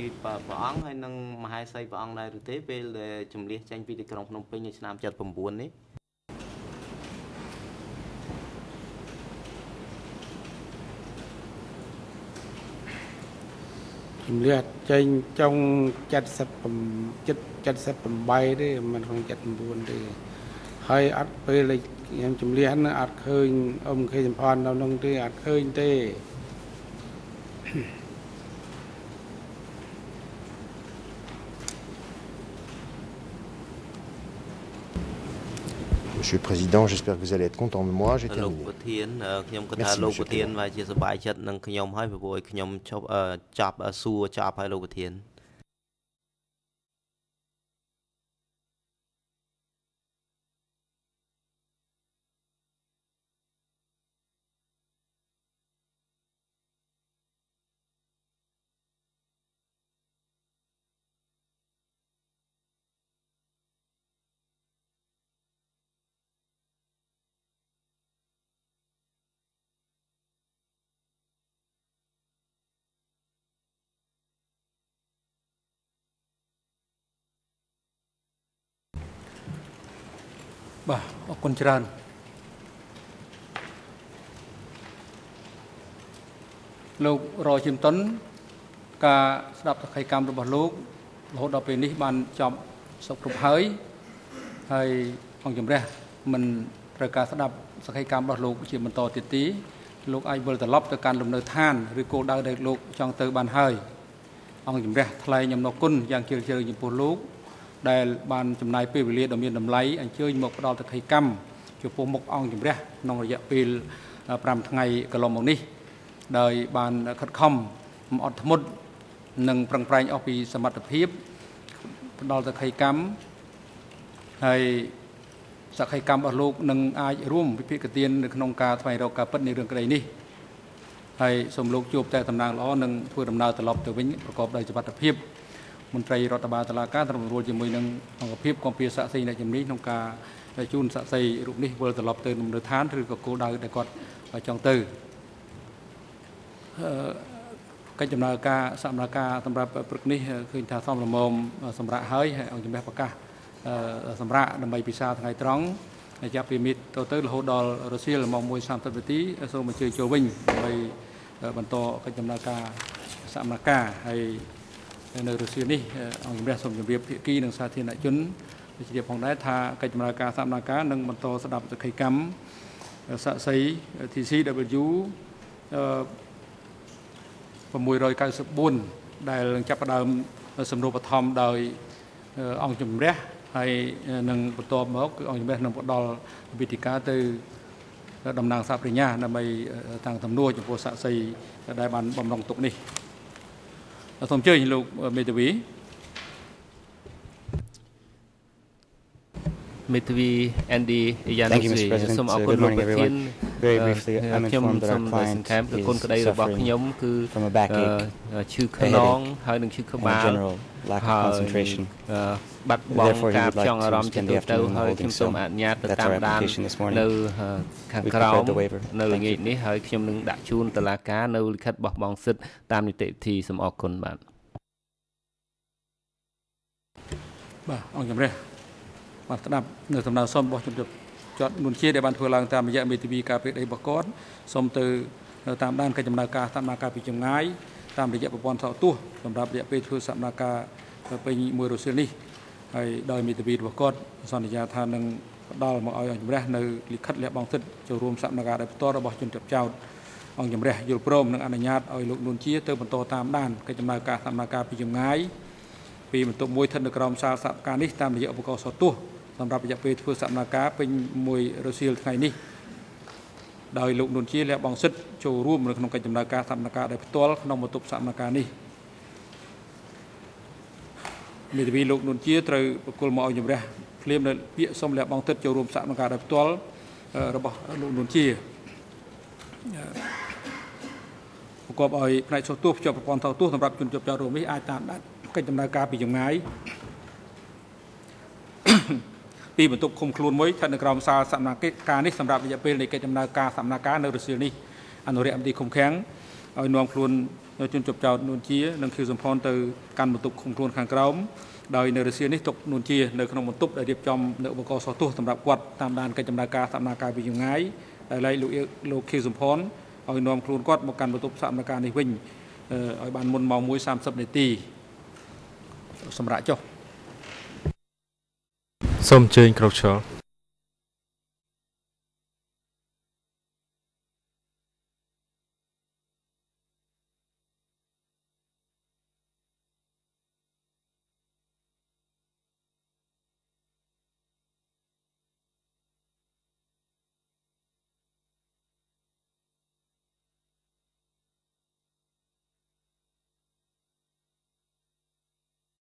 Monsieur le Président, j'espère que vous allez être content de moi. J'ai terminé. Merci, Monsieur le Président. Bah, អរគុណច្រើនលោករយជំតុនការស្ដាប់សកម្មរបស់លោករហូតដល់ពេលនេះបានចប់សពគ្រប់ហើយអង្គជំរះមិនត្រូវការស្ដាប់សកម្មរបស់លោកជាបន្តទៀតទេលោកអាចវិលត្រឡប់ទៅកាន់លំនៅឋានឬគោលដៅដែលលោកចង់ទៅបានហើយអង្គជំរះថ្លែងអំណរគុណយ៉ាងជ្រាលជ្រៅចំពោះលោកដែលបានចំណាយពេលវេលាដ៏មានតម្លៃអញ្ជើញមកផ្ដល់សកម្មចំពោះមុខអង្គជំរះក្នុងរយៈពេល5ថ្ងៃកន្លងមកនេះដោយបានខិតខំអត់ធ្មត់និងប្រឹងប្រែងអស់ពីសមត្ថភាពផ្ដល់សកម្មហើយសកម្មរបស់លោកនឹងអាចរួមវិភាគទាននៅក្នុងការស្វែងរកការពិតនៃរឿងក្តីនេះហើយសូមលោកជួបតែតំណាងល្អនិងធ្វើដំណើរត្រឡប់ទៅវិញប្រកបដោយសុវត្ថិភាពមន្ត្រីរដ្ឋបាលតុលាការត្រូវរួលជាមួយនឹងអង្គភាពគំពីសាក់សីអ្នកជំនាញក្នុងការជូនសាក់សីរូបនេះវិលត្រឡប់ទៅលំនៅឋានឬក៏គោលដៅដែលគាត់ចង់ទៅកិច្ចដំណើរការសម្រាប់ការសម្រាប់ព្រឹកនេះឃើញថាសមរម្យសម្រាប់ហើយអង្គជំនះប្រកាសសម្រាប់ដើម្បីពិសាថ្ងៃត្រង់រយៈពេលនេះទៅរហូតដល់រសៀលម៉ោង 1:30 នាទីសូមអញ្ជើញចូលវិញដើម្បីបន្តកិច្ចដំណើរការសម្រាប់ការហើយនៅរសៀលនេះអង្គជំនះសូមជម្រាបភាគីនិងសាធារណជនវិជ្ជាផងដែរថាកិច្ចដំណើរការសម្រាប់ការនឹងបន្តស្ដាប់សកម្មសាក់សី TCW 694ដែលចាប់ផ្ដើមសំណួរបឋមដោយអង្គជំរះហើយនឹងបន្តមកគឺអង្គជំរះនឹងផ្ដល់វិធីការទៅតំណាងសាប្រញ្ញាដើម្បីតាំងទំនួលចំពោះសាក់សីដែលបានបំរុងទុកនេះសូមអញ្ជើញលោកមេធាវី Andy Yanusi សូមអរគុណលោកប្រធាន Very briefly, I'm informed that our client is suffering from a backache and a general lack of concentration. Therefore, he would like to spend the afternoon holding cell. That's our application this morning. We've prepared the waiver. Thank you. បាទអង្គជំរះបាទស្ដាប់នៅដំណើរសុំរបស់ជំរាបចត់នួនជាដែលបានធ្វើឡើងតាមរយៈមេធាវីការពារដីរបស់គាត់សូមទៅតាមដានកិច្ចដំណើរការតាមការពីចម្ងាយតាមរយៈប្រព័ន្ធថតទស្សន៍សម្រាប់រយៈពេលធ្វើសកម្មភាពពេញមួយរសៀលនេះហើយដោយមេធាវីរបស់គាត់សន្យាថានឹងផ្ដល់មកឲ្យអង្គជំរះនៅលិខិតលះបង់សិទ្ធិចូលរួមសកម្មភាពដោយផ្ទាល់របស់ជនជាប់ចោទអង្គជំរះយល់ព្រមនឹងអនុញ្ញាតឲ្យលោកនួនជាទៅបន្តតាមដានកិច្ចដំណើរការសកម្មភាពពីចម្ងាយពីបន្ទប់មួយស្ថិតនៅក្រោមសាលសកម្មភាពនេះតាមរយៈឧបករណ៍សោតទស្សន៍សម្រាប់រយៈពេលធ្វើសកម្មភាពពេញមួយរសៀលថ្ងៃនេះដោយលោកនួនជាលះបង់សិទ្ធិចូលរួមនៅក្នុងកិច្ចដំណើរការសកម្មភាពដោយផ្ទាល់ក្នុងបន្ទប់សកម្មភាពនេះមេធាវីលោកនួនជាត្រូវប្រគល់មកឲ្យជំរះភ្លាមនៅពាក្យសុំលះបង់សិទ្ធិចូលរួមសកម្មភាពដោយផ្ទាល់របស់លោកនួនជាប្រកបឲ្យផ្នែកសោតទស្សន៍ភ្ជាប់ប្រព័ន្ធថតទស្សន៍សម្រាប់ជនជាប់ចោទរួមនេះអាចតាមដានកិច្ចដំណើរការពីចម្ងាយពីបន្ទប់ឃុំខ្លួនមួយស្ថិតនៅក្រោមសាលសកម្មភាពនេះសម្រាប់រយៈពេលនៃកិច្ចដំណើរការសកម្មភាពនៅរសៀលនេះអនុរិយាមន្ត្រីឃុំឃាំងឲ្យនាំខ្លួនជនជាប់ចោទនួនជានិងខៀវសំផនទៅកាន់បន្ទប់ឃុំខ្លួនខាងក្រោមដោយនៅរសៀលនេះទុកនួនជានៅក្នុងបន្ទប់ដែលរៀបចំនៅឧបករណ៍សោតទស្សន៍សម្រាប់គាត់តាមដានកិច្ចដំណើរការសកម្មភាពពីចម្ងាយដែលលោកខៀវសំផនឲ្យនាំខ្លួនគាត់មកកាន់បន្ទប់សកម្មភាពនេះវិញឲ្យបានមុនម៉ោង 1:30 នាទីសម្រាប់ចុះសូមអញ្ជើញគ្រូឆ្ល